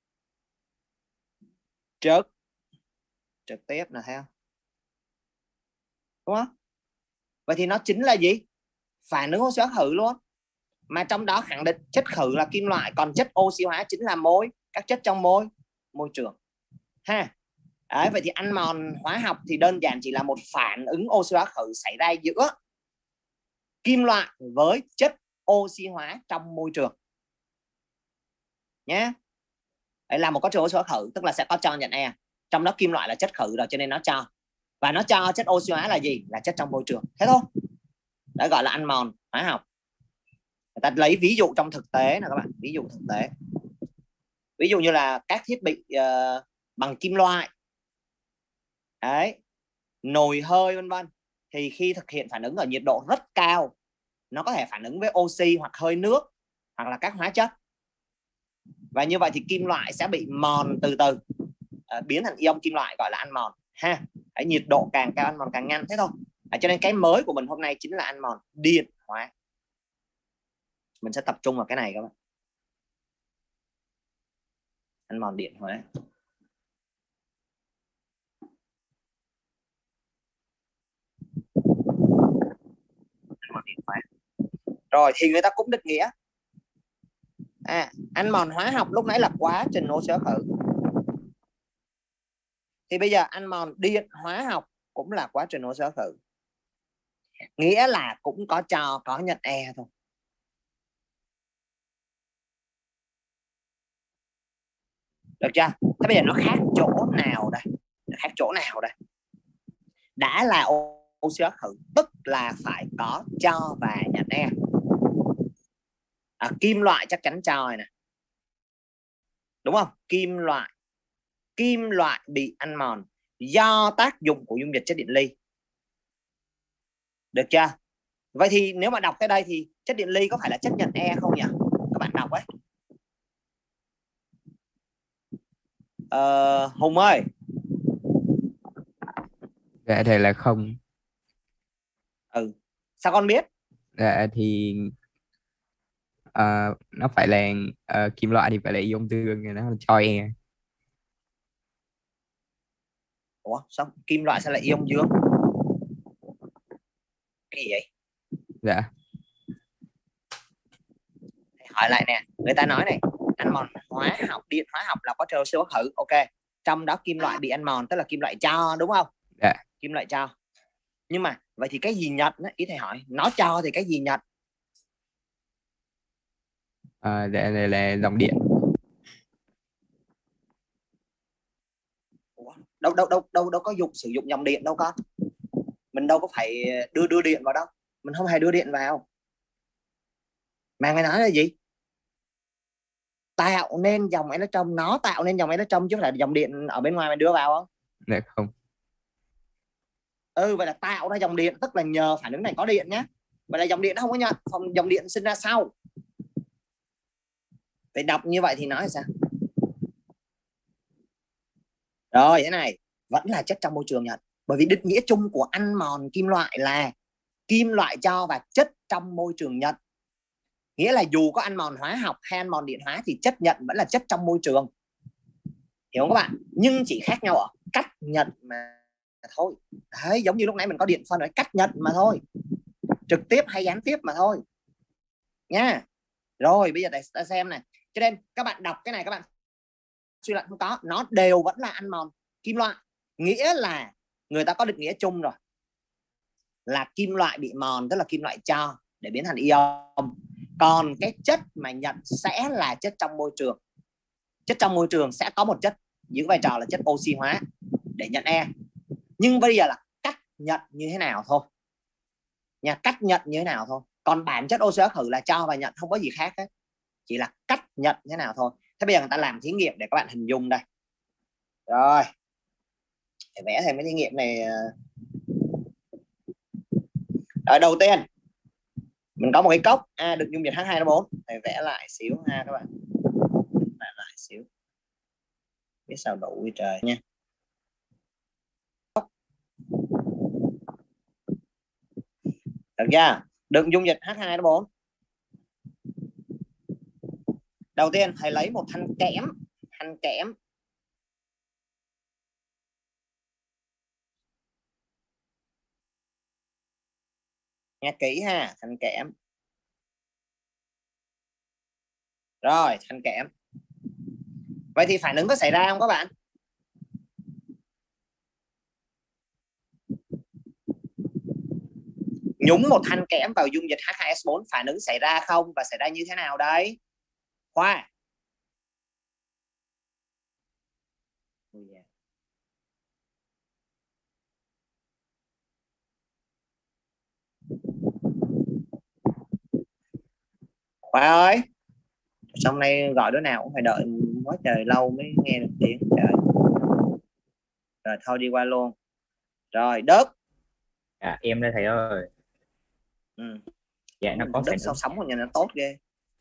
Trực tiếp là theo. Đúng không? Vậy thì nó chính là gì? Phản ứng oxy hóa khử luôn. Mà trong đó khẳng định chất khử là kim loại, còn chất oxy hóa chính là các chất trong môi trường. Đấy, vậy thì ăn mòn hóa học thì đơn giản chỉ là một phản ứng oxy hóa khử xảy ra giữa kim loại với chất oxy hóa trong môi trường nhé. Đấy là một quá trình oxy hóa khử, tức là sẽ có cho nhận E. Trong đó kim loại là chất khử rồi cho nên nó cho. Và nó cho chất oxy hóa là gì? Là chất trong môi trường. Thế thôi. Đã gọi là ăn mòn hóa học. Người ta lấy ví dụ trong thực tế nè các bạn, ví dụ thực tế. Ví dụ như là các thiết bị bằng kim loại. Đấy, nồi hơi vân vân, thì khi thực hiện phản ứng ở nhiệt độ rất cao, nó có thể phản ứng với oxy hoặc hơi nước hoặc là các hóa chất. Và như vậy thì kim loại sẽ bị mòn từ từ, biến thành ion kim loại, gọi là ăn mòn ha. Đấy, nhiệt độ càng cao ăn mòn càng nhanh, thế thôi. Cho nên cái mới của mình hôm nay chính là ăn mòn điện hóa. Mình sẽ tập trung vào cái này các bạn. Ăn mòn điện hóa. Rồi thì người ta cũng định nghĩa ăn mòn hóa học lúc nãy là quá trình oxy hóa khử, thì bây giờ ăn mòn điện hóa học cũng là quá trình oxy hóa khử, nghĩa là cũng có cho có nhận E thôi. Được chưa? Thế bây giờ nó khác chỗ nào đây? Khác chỗ nào đây? Đã là oxy hóa khử tức là phải có cho và nhận E. Kim loại chắc chắn cho này nè, đúng không? Kim loại kim loại bị ăn mòn do tác dụng của dung dịch chất điện ly. Được chưa? Vậy thì nếu mà đọc tới đây thì chất điện ly có phải là chất nhận E không nhỉ? Các bạn đọc ấy. Hùng ơi. Dạ thầy là không. Sao con biết? Dạ thì nó phải là kim loại thì phải là ion tương, rồi nó cho E. Ủa sao kim loại sẽ là ion dương? Cái gì vậy? Dạ. Hỏi lại nè, người ta nói này, ăn mòn hóa học, điện hóa học là có trừ oxy bất khử. Ok, trong đó kim loại bị ăn mòn tức là kim loại cho, đúng không? Dạ. Kim loại cho. Nhưng mà vậy thì cái gì nhận? Ý thầy hỏi, nó cho thì cái gì nhận? Là dòng điện. Ủa? Đâu có sử dụng dòng điện đâu con. Mình đâu có phải đưa điện vào đâu. Mình không hề đưa điện vào. Mà mày nói là gì? Tạo nên dòng electron, nó tạo nên dòng electron chứ không phải là dòng điện ở bên ngoài mình đưa vào không? Dạ không. Vậy là tạo ra dòng điện tức là nhờ phản ứng này có điện nhé. Vậy là dòng điện nó không có nhận, phòng dòng điện sinh ra sau. Phải đọc như vậy thì nói là sao? Rồi thế này, vẫn là chất trong môi trường nhận. Bởi vì định nghĩa chung của ăn mòn kim loại là kim loại cho và chất trong môi trường nhận. Nghĩa là dù có ăn mòn hóa học hay ăn mòn điện hóa thì chất nhận vẫn là chất trong môi trường. Hiểu không các bạn? Nhưng chỉ khác nhau ở cách nhận mà thôi. Đấy, giống như lúc nãy mình có điện phân nói cách nhận mà thôi. Trực tiếp hay gián tiếp mà thôi. Nha. Rồi bây giờ ta xem này. Cho nên các bạn đọc cái này các bạn suy luận không có, nó đều vẫn là ăn mòn kim loại. Nghĩa là người ta có định nghĩa chung rồi. Là kim loại bị mòn tức là kim loại cho để biến thành ion. Còn cái chất mà nhận sẽ là chất trong môi trường. Chất trong môi trường sẽ có một chất giữ vai trò là chất oxy hóa để nhận E. Nhưng bây giờ là cách nhận như thế nào thôi. Nhà cách nhận như thế nào thôi. Còn bản chất oxy hóa khử là cho và nhận, không có gì khác hết. Chỉ là cách nhận như thế nào thôi. Thế bây giờ người ta làm thí nghiệm để các bạn hình dung đây. Rồi. Để vẽ thêm cái thí nghiệm này. Rồi đầu tiên mình có một cái cốc được dung dịch H2O4. Thầy vẽ lại xíu ha các bạn. Lại xíu. Biết sao đủ với trời nha. Được chưa? Đựng dung dịch H2O4. Đầu tiên thầy lấy một thanh kẽm. Nghe kỹ ha, thanh kẽm. Rồi, thanh kẽm. Vậy thì phản ứng có xảy ra không các bạn? Nhúng một thanh kẽm vào dung dịch H2S4 phản ứng xảy ra không? Và xảy ra như thế nào đấy? Khoa. Khoa ơi. Xong nay gọi đứa nào cũng phải đợi quá trời lâu mới nghe được tiếng. Trời. Rồi thôi đi qua luôn. Rồi Đức. Em đây thầy ơi. Dạ nó có Đức sao sống của nhà nó tốt ghê.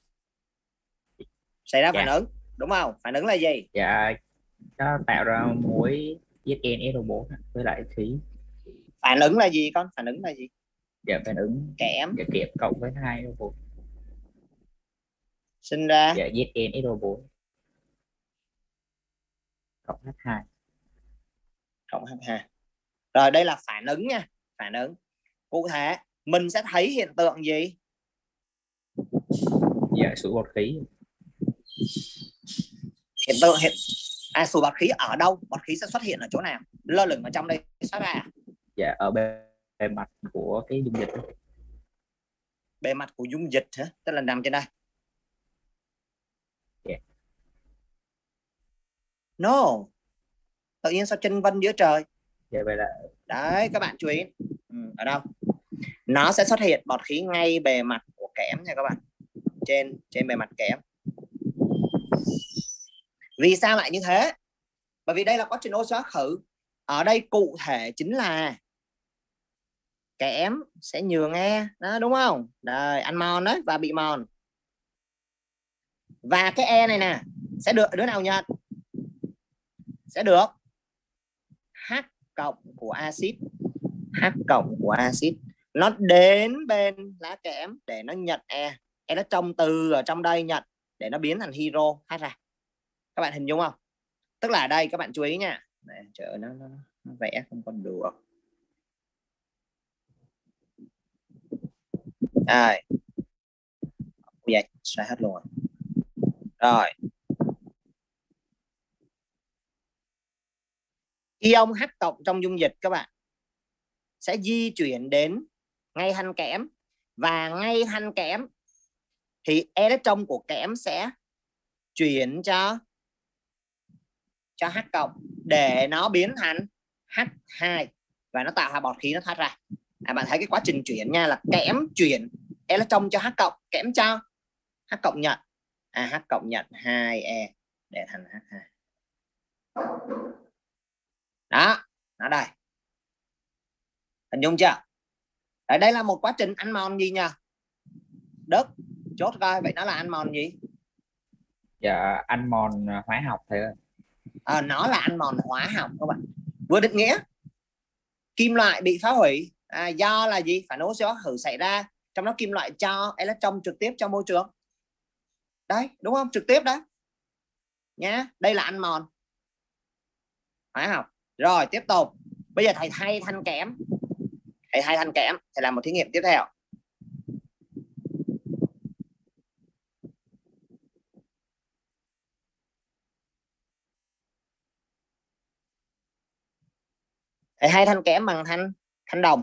Xảy ra phản ứng đúng không? Phản ứng là gì? Dạ nó tạo ra muối ZnSO4 với lại khí. Phản ứng là gì con? Phản ứng là gì? Dạ phản ứng kẽm cộng với H2O4 sinh ra dạ ZnSO4 cộng H2 cộng H2. Rồi đây là phản ứng nha. Phản ứng cụ thể mình sẽ thấy hiện tượng gì? Dạ sủi bọt khí. Hiện tượng sủi bọt khí ở đâu? Bọt khí sẽ xuất hiện ở chỗ nào? Lơ lửng ở trong đây xuất ra? Dạ ở bề mặt của cái dung dịch. Bề mặt của dung dịch hả? Tức là nằm trên đây. Yeah. No. Tự nhiên sao chân vân giữa trời? Dạ vậy là đấy các bạn chú ý. Ở đâu? Nó sẽ xuất hiện bọt khí ngay bề mặt của kẽm nha các bạn. Trên bề mặt kẽm. Vì sao lại như thế? Bởi vì đây là quá trình oxy hóa khử. Ở đây cụ thể chính là kẽm sẽ nhường E đó, đúng không? Đây, ăn mòn đấy và bị mòn. Và cái E này nè sẽ được đứa nào nhận? Sẽ được H cộng của axit. H cộng của axit nó đến bên lá kẽm để nó nhận E. E nó trong từ ở trong đây nhận để nó biến thành hydro H ra. Các bạn hình dung không? Tức là ở đây các bạn chú ý nha. Này, trời nó vẽ không còn được. Rồi. Vậy xóa hết luôn. Rồi. Ion H cộng trong dung dịch các bạn sẽ di chuyển đến ngay thanh kẽm, và ngay thanh kẽm thì electron của kẽm sẽ chuyển cho H cộng để nó biến thành H2 và nó tạo ra bọt khí nó thoát ra. Bạn thấy cái quá trình chuyển nha, là kẽm chuyển electron cho H cộng, kẽm cho H cộng nhận, H cộng nhận 2E để thành H2. Đó, nó đây. Hình dung chưa? Ở đây là một quá trình ăn mòn gì nha? Đức, chốt coi vậy nó là ăn mòn gì? Dạ, ăn mòn hóa học thôi. Nó là ăn mòn hóa học các bạn. Vừa định nghĩa kim loại bị phá hủy do là gì? Phản ứng oxy hóa khử xảy ra, trong đó kim loại cho electron trực tiếp cho môi trường. Đấy, đúng không? Trực tiếp đó. Nhá, đây là ăn mòn hóa học. Rồi, tiếp tục. Bây giờ thầy thay thanh kẽm. Thầy thay thanh kẽm, thầy làm một thí nghiệm tiếp theo. Thầy thay thanh kẽm bằng thanh đồng.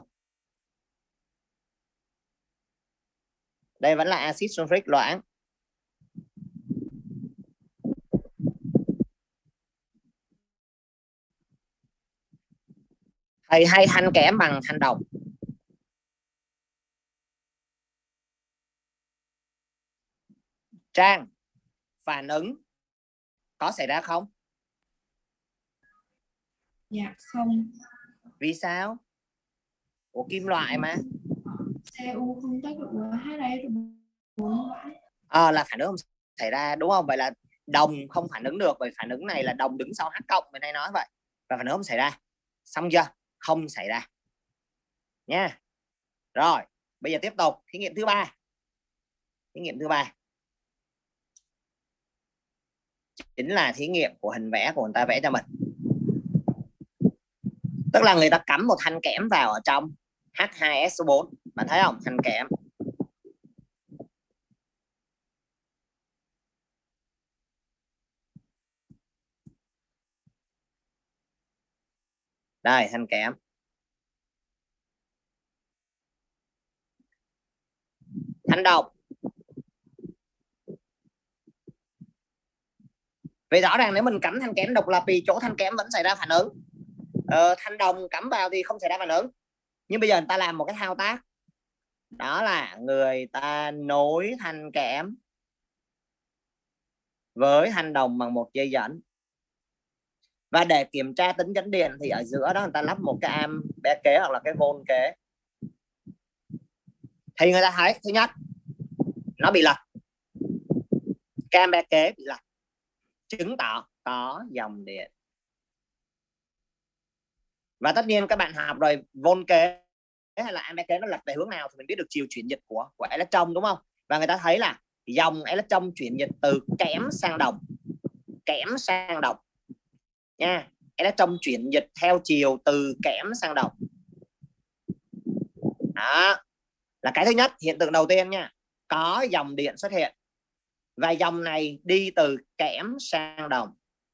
Đây vẫn là axit sulfuric loãng. Thầy hay thanh kẽm bằng thanh đồng. Trang, phản ứng có xảy ra không? Dạ không. Vì sao? Của kim loại mà. Cu không tác dụng với H2SO4 là phản ứng không xảy ra, đúng không? Vậy là đồng không phản ứng được, vậy phản ứng này là đồng đứng sau H cộng, bên này nói vậy. Và phản ứng không xảy ra. Xong chưa? Không xảy ra. Nha. Rồi, bây giờ tiếp tục thí nghiệm thứ 3. Thí nghiệm thứ 3 chính là thí nghiệm của hình vẽ của người ta vẽ cho mình. Tức là người ta cắm một thanh kẽm vào ở trong H2SO4. Bạn thấy không? Thanh kẽm. Đây, thanh kẽm. Thanh đồng. Vì rõ ràng nếu mình cắm thanh kẽm độc lập thì chỗ thanh kẽm vẫn xảy ra phản ứng. Thanh đồng cắm vào thì không xảy ra phản ứng. Nhưng bây giờ người ta làm một cái thao tác. Đó là người ta nối thanh kẽm với thanh đồng bằng một dây dẫn. Và để kiểm tra tính dẫn điện thì ở giữa đó người ta lắp một cái am bé kế hoặc là cái vôn kế. Thì người ta thấy thứ nhất nó bị lật. Cái am bé kế bị lật, chứng tỏ có dòng điện. Và tất nhiên các bạn học rồi, vôn kế hay là am bé kế nó lật về hướng nào thì mình biết được chiều chuyển dịch của electron, đúng không? Và người ta thấy là dòng electron chuyển dịch từ kẽm sang đồng. Kẽm sang đồng nha. Electron chuyển dịch theo chiều từ kẽm sang đồng. Đó là cái thứ nhất, hiện tượng đầu tiên nha. Có dòng điện xuất hiện. Và dòng này đi từ kẽm sang đồng.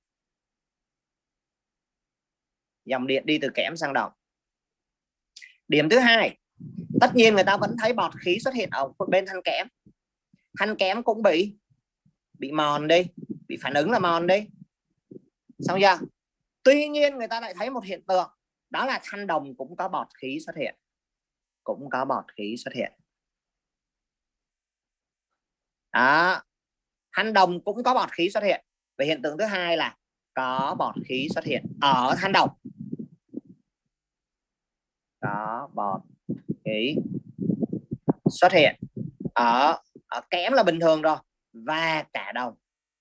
Dòng điện đi từ kẽm sang đồng. Điểm thứ hai, tất nhiên người ta vẫn thấy bọt khí xuất hiện ở bên thanh kẽm. Thanh kẽm cũng bị mòn đi, bị phản ứng là mòn đi. Xong chưa? Tuy nhiên người ta lại thấy một hiện tượng, đó là thanh đồng cũng có bọt khí xuất hiện. Cũng có bọt khí xuất hiện. Đó. Thanh đồng cũng có bọt khí xuất hiện. Và hiện tượng thứ hai là có bọt khí xuất hiện ở than đồng. Có bọt khí xuất hiện ở kẽm là bình thường rồi, và cả đồng.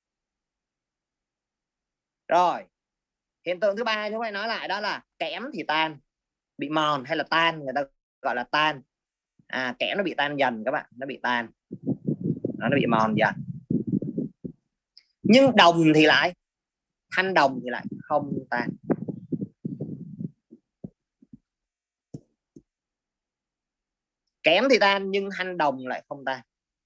Rồi, hiện tượng thứ ba chúng ta nói lại đó là kẽm thì tan, bị mòn hay là tan, người ta gọi là tan. Kẽm nó bị tan dần các bạn, nó bị tan, nó bị mòn dần. Nhưng đồng thì lại, than đồng thì lại không tan. Kẽm thì tan nhưng than đồng lại không tan.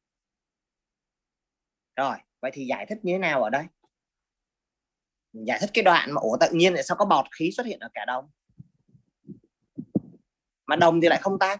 Rồi, vậy thì giải thích như thế nào ở đây? Giải thích cái đoạn mà tự nhiên lại sao có bọt khí xuất hiện ở cả đồng, mà đồng thì lại không tan.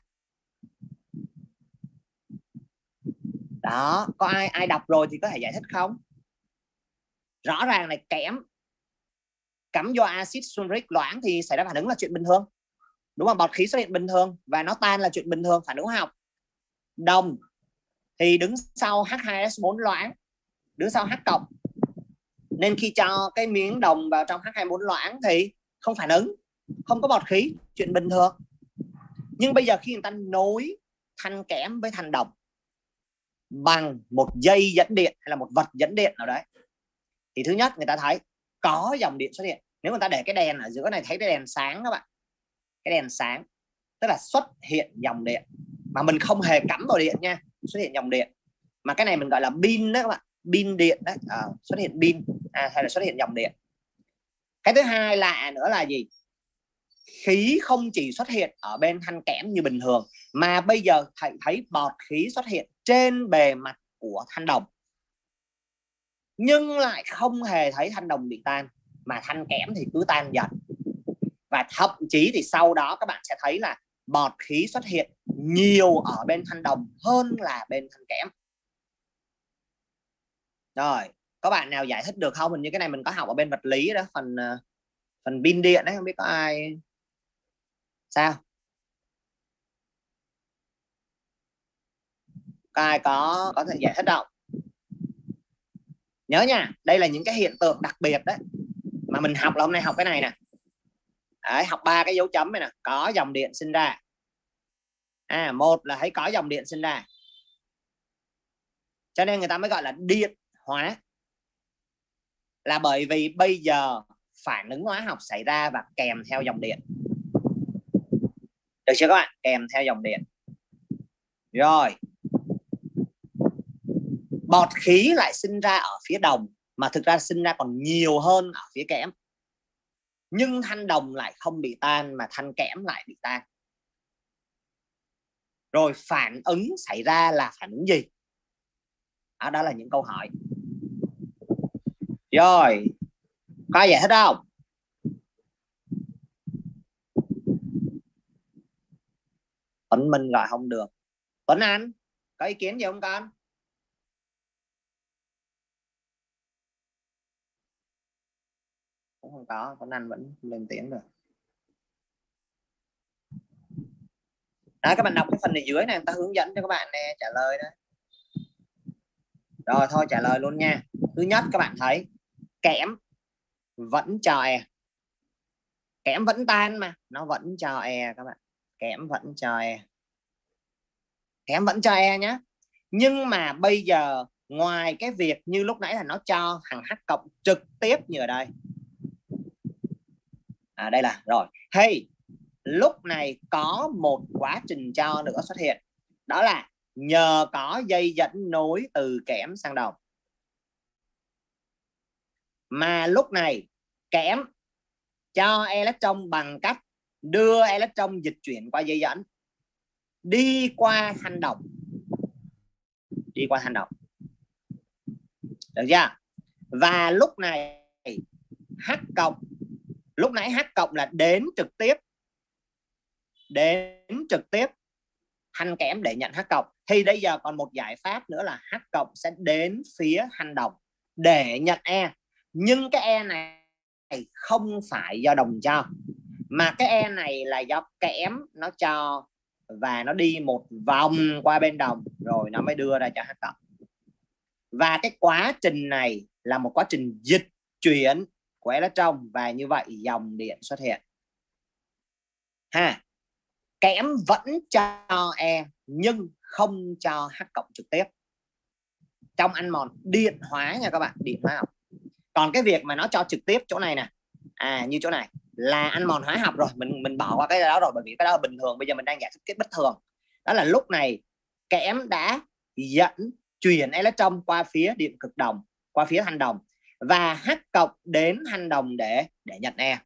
Đó, có ai đọc rồi thì có thể giải thích không? Rõ ràng này, kẽm cắm vô axit sulfuric loãng thì xảy ra phản ứng là chuyện bình thường, đúng không? Bọt khí xuất hiện bình thường và nó tan là chuyện bình thường, phản ứng hóa học. Đồng thì đứng sau H2S4 loãng, đứng sau H cộng, nên khi cho cái miếng đồng vào trong H2S4 loãng thì không phản ứng, không có bọt khí, chuyện bình thường. Nhưng bây giờ khi người ta nối than kẽm với than đồng bằng một dây dẫn điện hay là một vật dẫn điện nào đấy, thì thứ nhất người ta thấy có dòng điện xuất hiện. Nếu người ta để cái đèn ở giữa này, thấy cái đèn sáng các bạn, cái đèn sáng tức là xuất hiện dòng điện, mà mình không hề cắm vào điện nha, xuất hiện dòng điện. Mà cái này mình gọi là pin đấy các bạn, pin điện đấy, xuất hiện pin hay là xuất hiện dòng điện. Cái thứ hai lạ nữa là gì? Khí không chỉ xuất hiện ở bên than kẽm như bình thường, mà bây giờ thấy bọt khí xuất hiện trên bề mặt của than đồng, nhưng lại không hề thấy than đồng bị tan, mà than kẽm thì cứ tan dần. Và thậm chí thì sau đó các bạn sẽ thấy là bọt khí xuất hiện nhiều ở bên than đồng hơn là bên than kẽm. Rồi, có bạn nào giải thích được không? Hình như cái này mình có học ở bên vật lý đó, phần pin điện đấy, không biết có ai sao? Có ai có thể giải thích không? Nhớ nha, đây là những cái hiện tượng đặc biệt đấy mà mình học, là hôm nay học cái này nè. Đấy, học 3 cái dấu chấm này nè, có dòng điện sinh ra. Một là thấy có dòng điện sinh ra, cho nên người ta mới gọi là điện hóa, là bởi vì bây giờ phản ứng hóa học xảy ra và kèm theo dòng điện. Được chưa các bạn? Kèm theo dòng điện. Rồi, bọt khí lại sinh ra ở phía đồng, mà thực ra sinh ra còn nhiều hơn ở phía kẽm. Nhưng than đồng lại không bị tan, mà than kẽm lại bị tan. Rồi phản ứng xảy ra là phản ứng gì? Đó là những câu hỏi. Rồi, có ai giải thích không? Tuấn Minh gọi không được. Tuấn Anh, có ý kiến gì không con? Cũng không có, Tuấn Anh vẫn lên tiếng được. Đó, các bạn đọc cái phần này dưới này, người ta hướng dẫn cho các bạn nè, trả lời đó. Rồi thôi trả lời luôn nha. Thứ nhất các bạn thấy kẽm vẫn cho E. Kẽm vẫn tan mà, nó vẫn cho E các bạn. Kẽm vẫn cho E. Kẽm vẫn cho E nhé. Nhưng mà bây giờ ngoài cái việc như lúc nãy là nó cho thằng H cộng trực tiếp như ở đây. Đây là rồi. Hey, lúc này có một quá trình cho nữa xuất hiện. Đó là nhờ có dây dẫn nối từ kẽm sang đồng. Mà lúc này kẽm cho electron bằng cách đưa electron dịch chuyển qua dây dẫn, đi qua than đồng. Đi qua than đồng. Được chưa? Và lúc này H cộng, lúc nãy H cộng là đến trực tiếp than kẽm để nhận H cộng, thì bây giờ còn một giải pháp nữa là H cộng sẽ đến phía than đồng để nhận E. Nhưng cái E này không phải do đồng cho, mà cái E này là do kẽm nó cho, và nó đi một vòng qua bên đồng rồi nó mới đưa ra cho H cộng. Và cái quá trình này là một quá trình dịch chuyển của electron, và như vậy dòng điện xuất hiện. Kẽm vẫn cho E nhưng không cho H cộng trực tiếp trong ăn mòn điện hóa nha các bạn, điện hóa học. Còn cái việc mà nó cho trực tiếp chỗ này nè, như chỗ này là ăn mòn hóa học rồi, mình bỏ qua cái đó rồi, bởi vì cái đó là bình thường. Bây giờ mình đang giải thích cái bất thường, đó là lúc này kẽm đã dẫn chuyển electron qua phía điện cực đồng, qua phía thanh đồng, và H cộng đến thanh đồng để nhận E.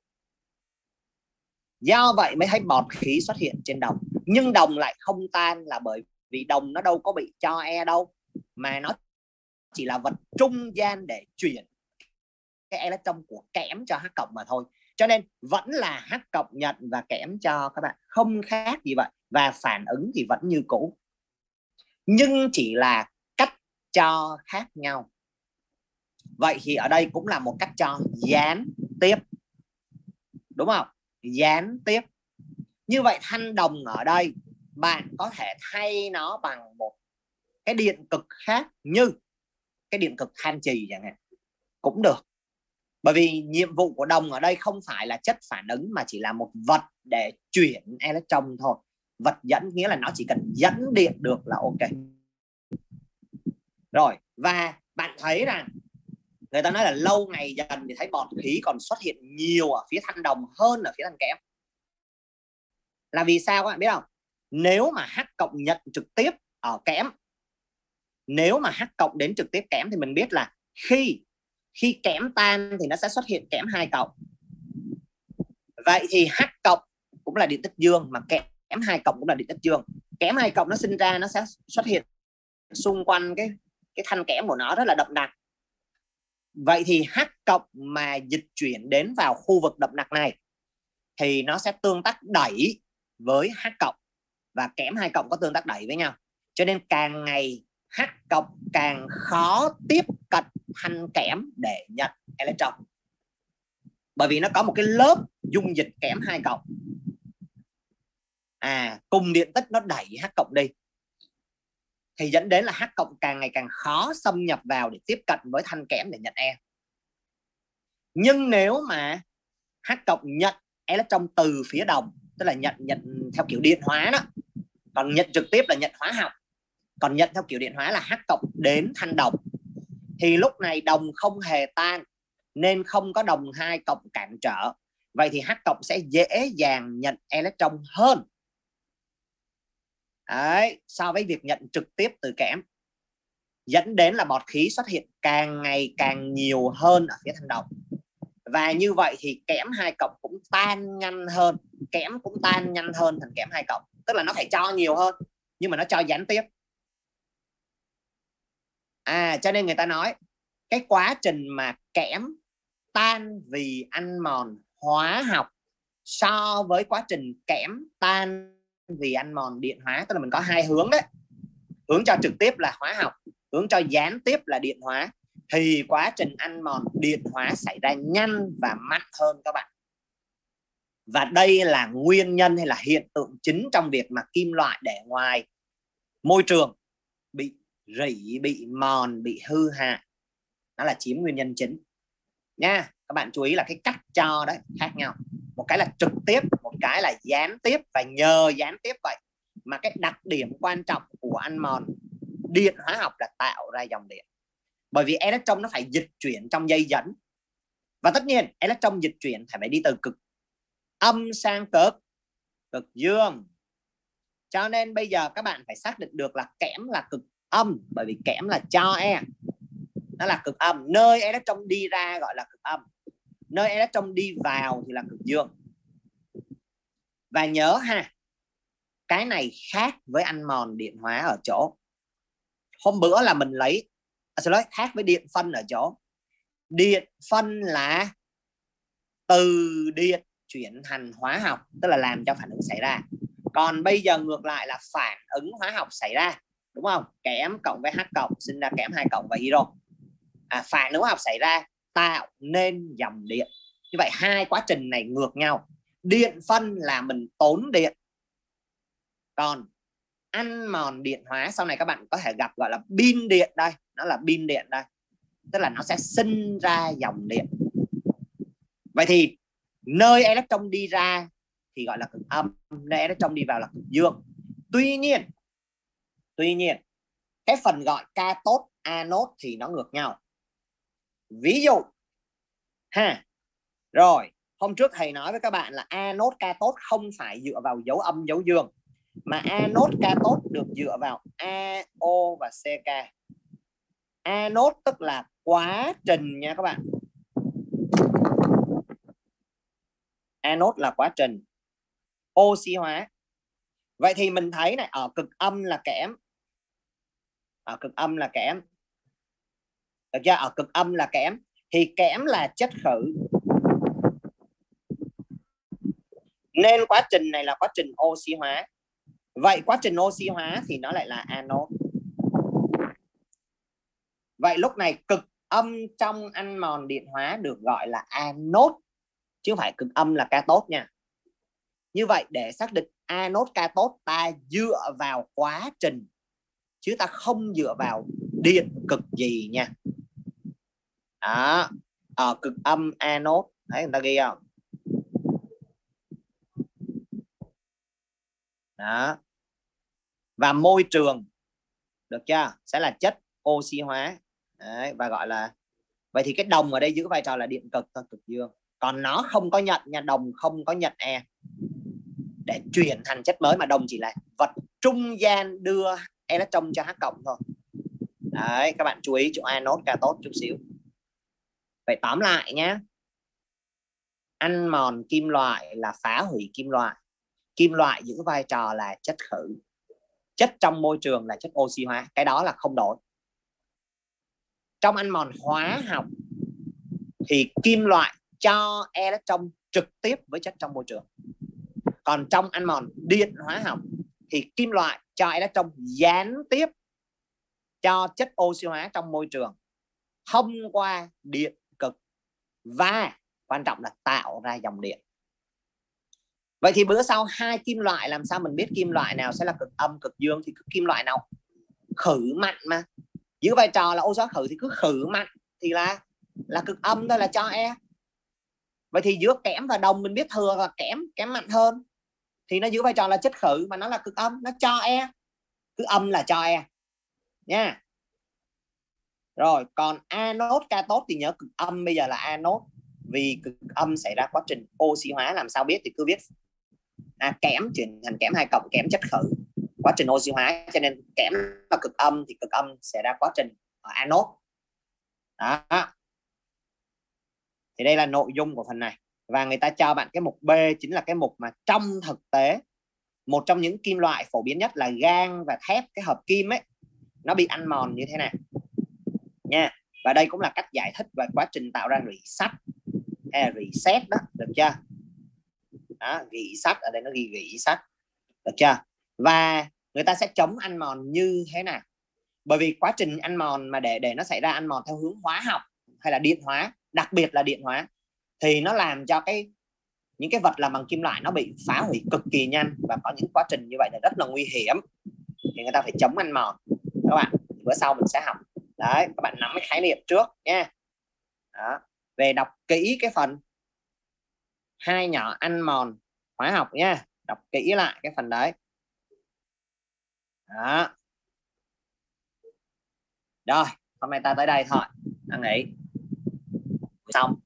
Do vậy mới thấy bọt khí xuất hiện trên đồng, nhưng đồng lại không tan, là bởi vì đồng nó đâu có bị cho E đâu, mà nó chỉ là vật trung gian để chuyển cái electron của kẽm cho H cộng mà thôi. Cho nên vẫn là H cộng nhận và kẽm cho các bạn, không khác gì vậy, và phản ứng thì vẫn như cũ, nhưng chỉ là cách cho khác nhau. Vậy thì ở đây cũng là một cách cho gián tiếp, đúng không? Gián tiếp. Như vậy thanh đồng ở đây bạn có thể thay nó bằng một cái điện cực khác, như cái điện cực than trì chẳng hạn, cũng được. Bởi vì nhiệm vụ của đồng ở đây không phải là chất phản ứng, mà chỉ là một vật để chuyển electron thôi. Vật dẫn nghĩa là nó chỉ cần dẫn điện được là ok. Rồi, và bạn thấy rằng người ta nói là lâu ngày dần thì thấy bọt khí còn xuất hiện nhiều ở phía thanh đồng hơn ở phía thanh kẽm. Là vì sao các bạn biết không? Nếu mà H cộng nhận trực tiếp ở kẽm, nếu mà H cộng đến trực tiếp kẽm thì mình biết là khi kẽm tan thì nó sẽ xuất hiện kẽm 2 cộng. Vậy thì H cộng cũng là điện tích dương, mà kẽm 2 cộng cũng là điện tích dương. Kẽm 2 cộng nó sinh ra nó sẽ xuất hiện xung quanh cái thanh kẽm của nó rất là đậm đặc. Vậy thì H cộng mà dịch chuyển đến vào khu vực đậm đặc này thì nó sẽ tương tác đẩy với H cộng, và kẽm 2 cộng có tương tác đẩy với nhau. Cho nên càng ngày H cộng càng khó tiếp cận thanh kẽm để nhận electron, bởi vì nó có một cái lớp dung dịch kẽm 2 cộng. Cùng điện tích nó đẩy H cộng đi, thì dẫn đến là H cộng càng ngày càng khó xâm nhập vào để tiếp cận với thanh kẽm để nhận E. Nhưng nếu mà H cộng nhận electron từ phía đồng, tức là nhận theo kiểu điện hóa đó, còn nhận trực tiếp là nhận hóa học, còn nhận theo kiểu điện hóa là H cộng đến thanh đồng, thì lúc này đồng không hề tan nên không có đồng 2 cộng cản trở. Vậy thì H cộng sẽ dễ dàng nhận electron hơn so với việc nhận trực tiếp từ kẽm, dẫn đến là bọt khí xuất hiện càng ngày càng nhiều hơn ở phía thanh đồng. Và như vậy thì kẽm 2 cộng cũng tan nhanh hơn, kẽm cũng tan nhanh hơn thành kẽm 2 cộng, tức là nó phải cho nhiều hơn nhưng mà nó cho gián tiếp. Cho nên người ta nói cái quá trình mà kẽm tan vì ăn mòn hóa học so với quá trình kẽm tan vì ăn mòn điện hóa, tức là mình có hai hướng đấy, hướng cho trực tiếp là hóa học, hướng cho gián tiếp là điện hóa, thì quá trình ăn mòn điện hóa xảy ra nhanh và mạnh hơn các bạn. Và đây là nguyên nhân hay là hiện tượng chính trong việc mà kim loại để ngoài môi trường bị rỉ, bị mòn, bị hư hại, nó là chiếm nguyên nhân chính nha. Các bạn chú ý là cái cách cho đấy khác nhau, một cái là trực tiếp, một cái là gián tiếp. Và nhờ gián tiếp vậy mà cái đặc điểm quan trọng của ăn mòn điện hóa học là tạo ra dòng điện, bởi vì electron nó phải dịch chuyển trong dây dẫn, và tất nhiên electron dịch chuyển phải đi từ cực âm sang cực dương. Cho nên bây giờ các bạn phải xác định được là kẽm là cực âm, bởi vì kẽm là cho E, nó là cực âm. Nơi electron đi ra gọi là cực âm, nơi electron đi vào thì là cực dương. Và nhớ ha, cái này khác với ăn mòn điện hóa ở chỗ hôm bữa là mình lấy, khác với điện phân ở chỗ điện phân là từ điện chuyển thành hóa học, tức là làm cho phản ứng xảy ra. Còn bây giờ ngược lại là phản ứng hóa học xảy ra, đúng không? Kẽm cộng với H cộng sinh ra kẽm 2 cộng và hydro. Phản ứng hóa học xảy ra tạo nên dòng điện. Như vậy hai quá trình này ngược nhau. Điện phân là mình tốn điện, còn ăn mòn điện hóa sau này các bạn có thể gặp gọi là pin điện đây, nó là pin điện đây, tức là nó sẽ sinh ra dòng điện. Vậy thì nơi electron đi ra thì gọi là cực âm, nơi electron đi vào là cực dương. Tuy nhiên cái phần gọi cathode anode thì nó ngược nhau. Ví dụ rồi hôm trước thầy nói với các bạn là anode cathode không phải dựa vào dấu âm dấu dương, mà anode cathode được dựa vào AO và CK. Anode tức là quá trình nha các bạn. Anode là quá trình oxy hóa. Vậy thì mình thấy này, ở cực âm là kẽm. Ở cực âm là kẽm. Được chưa? Ở cực âm là kẽm. Thì kẽm là chất khử. Nên quá trình này là quá trình oxy hóa. Vậy quá trình oxy hóa thì nó lại là anode. Vậy lúc này cực âm trong ăn mòn điện hóa được gọi là anode, chứ không phải cực âm là cathode nha. Như vậy để xác định anode cathode ta dựa vào quá trình, chứ ta không dựa vào điện cực gì nha. Đó, ở cực âm anode, thấy người ta ghi không? Đó. Và môi trường, được chưa? Sẽ là chất oxy hóa. Đấy, và gọi là, vậy thì cái đồng ở đây giữ vai trò là điện cực, cực dương. Còn nó không có nhận nha, đồng không có nhận E để chuyển thành chất mới, mà đồng chỉ là vật trung gian đưa electron cho H cộng thôi. Đấy, các bạn chú ý chỗ anode cathode chút xíu. Vậy tóm lại nhé, ăn mòn kim loại là phá hủy kim loại. Kim loại giữ vai trò là chất khử. Chất trong môi trường là chất oxy hóa. Cái đó là không đổi. Trong ăn mòn hóa học thì kim loại cho electron trực tiếp với chất trong môi trường. Còn trong ăn mòn điện hóa học thì kim loại cho electron gián tiếp cho chất oxy hóa trong môi trường thông qua điện cực, và quan trọng là tạo ra dòng điện. Vậy thì bữa sau hai kim loại làm sao mình biết kim loại nào sẽ là cực âm cực dương? Thì kim loại nào khử mạnh mà giữ vai trò là oxy hóa khử thì cứ khử mạnh thì là cực âm thôi, là cho E. Vậy thì giữa kẽm và đồng mình biết thừa là kẽm mạnh hơn thì nó giữ vai trò là chất khử, mà nó là cực âm, nó cho E. Cứ âm là cho E nha. Rồi còn anode cathode thì nhớ cực âm bây giờ là anode, vì cực âm xảy ra quá trình oxy hóa. Làm sao biết thì cứ biết kẽm chuyển thành kẽm 2 cộng, kẽm chất khử, quá trình oxy hóa, cho nên kẽm là cực âm thì cực âm xảy ra quá trình ở anode. Đó. Thì đây là nội dung của phần này. Và người ta cho bạn cái mục B chính là cái mục mà trong thực tế một trong những kim loại phổ biến nhất là gang và thép, cái hợp kim ấy, nó bị ăn mòn như thế này nha. Và đây cũng là cách giải thích về quá trình tạo ra rỉ sắt hay là reset đó, được chưa? Đó, rỉ sắt ở đây nó ghi rỉ sắt, được chưa? Và người ta sẽ chống ăn mòn như thế nào? Bởi vì quá trình ăn mòn mà để nó xảy ra ăn mòn theo hướng hóa học hay là điện hóa, đặc biệt là điện hóa, thì nó làm cho những cái vật làm bằng kim loại nó bị phá hủy cực kỳ nhanh, và có những quá trình như vậy là rất là nguy hiểm, thì người ta phải chống ăn mòn các bạn. Bữa sau mình sẽ học. Đấy, các bạn nắm cái khái niệm trước nha. Đó. Về đọc kỹ cái phần hai nhỏ ăn mòn hóa học nha, đọc kỹ lại cái phần đấy. Đó. Rồi, hôm nay ta tới đây thôi, ăn nghỉ xong.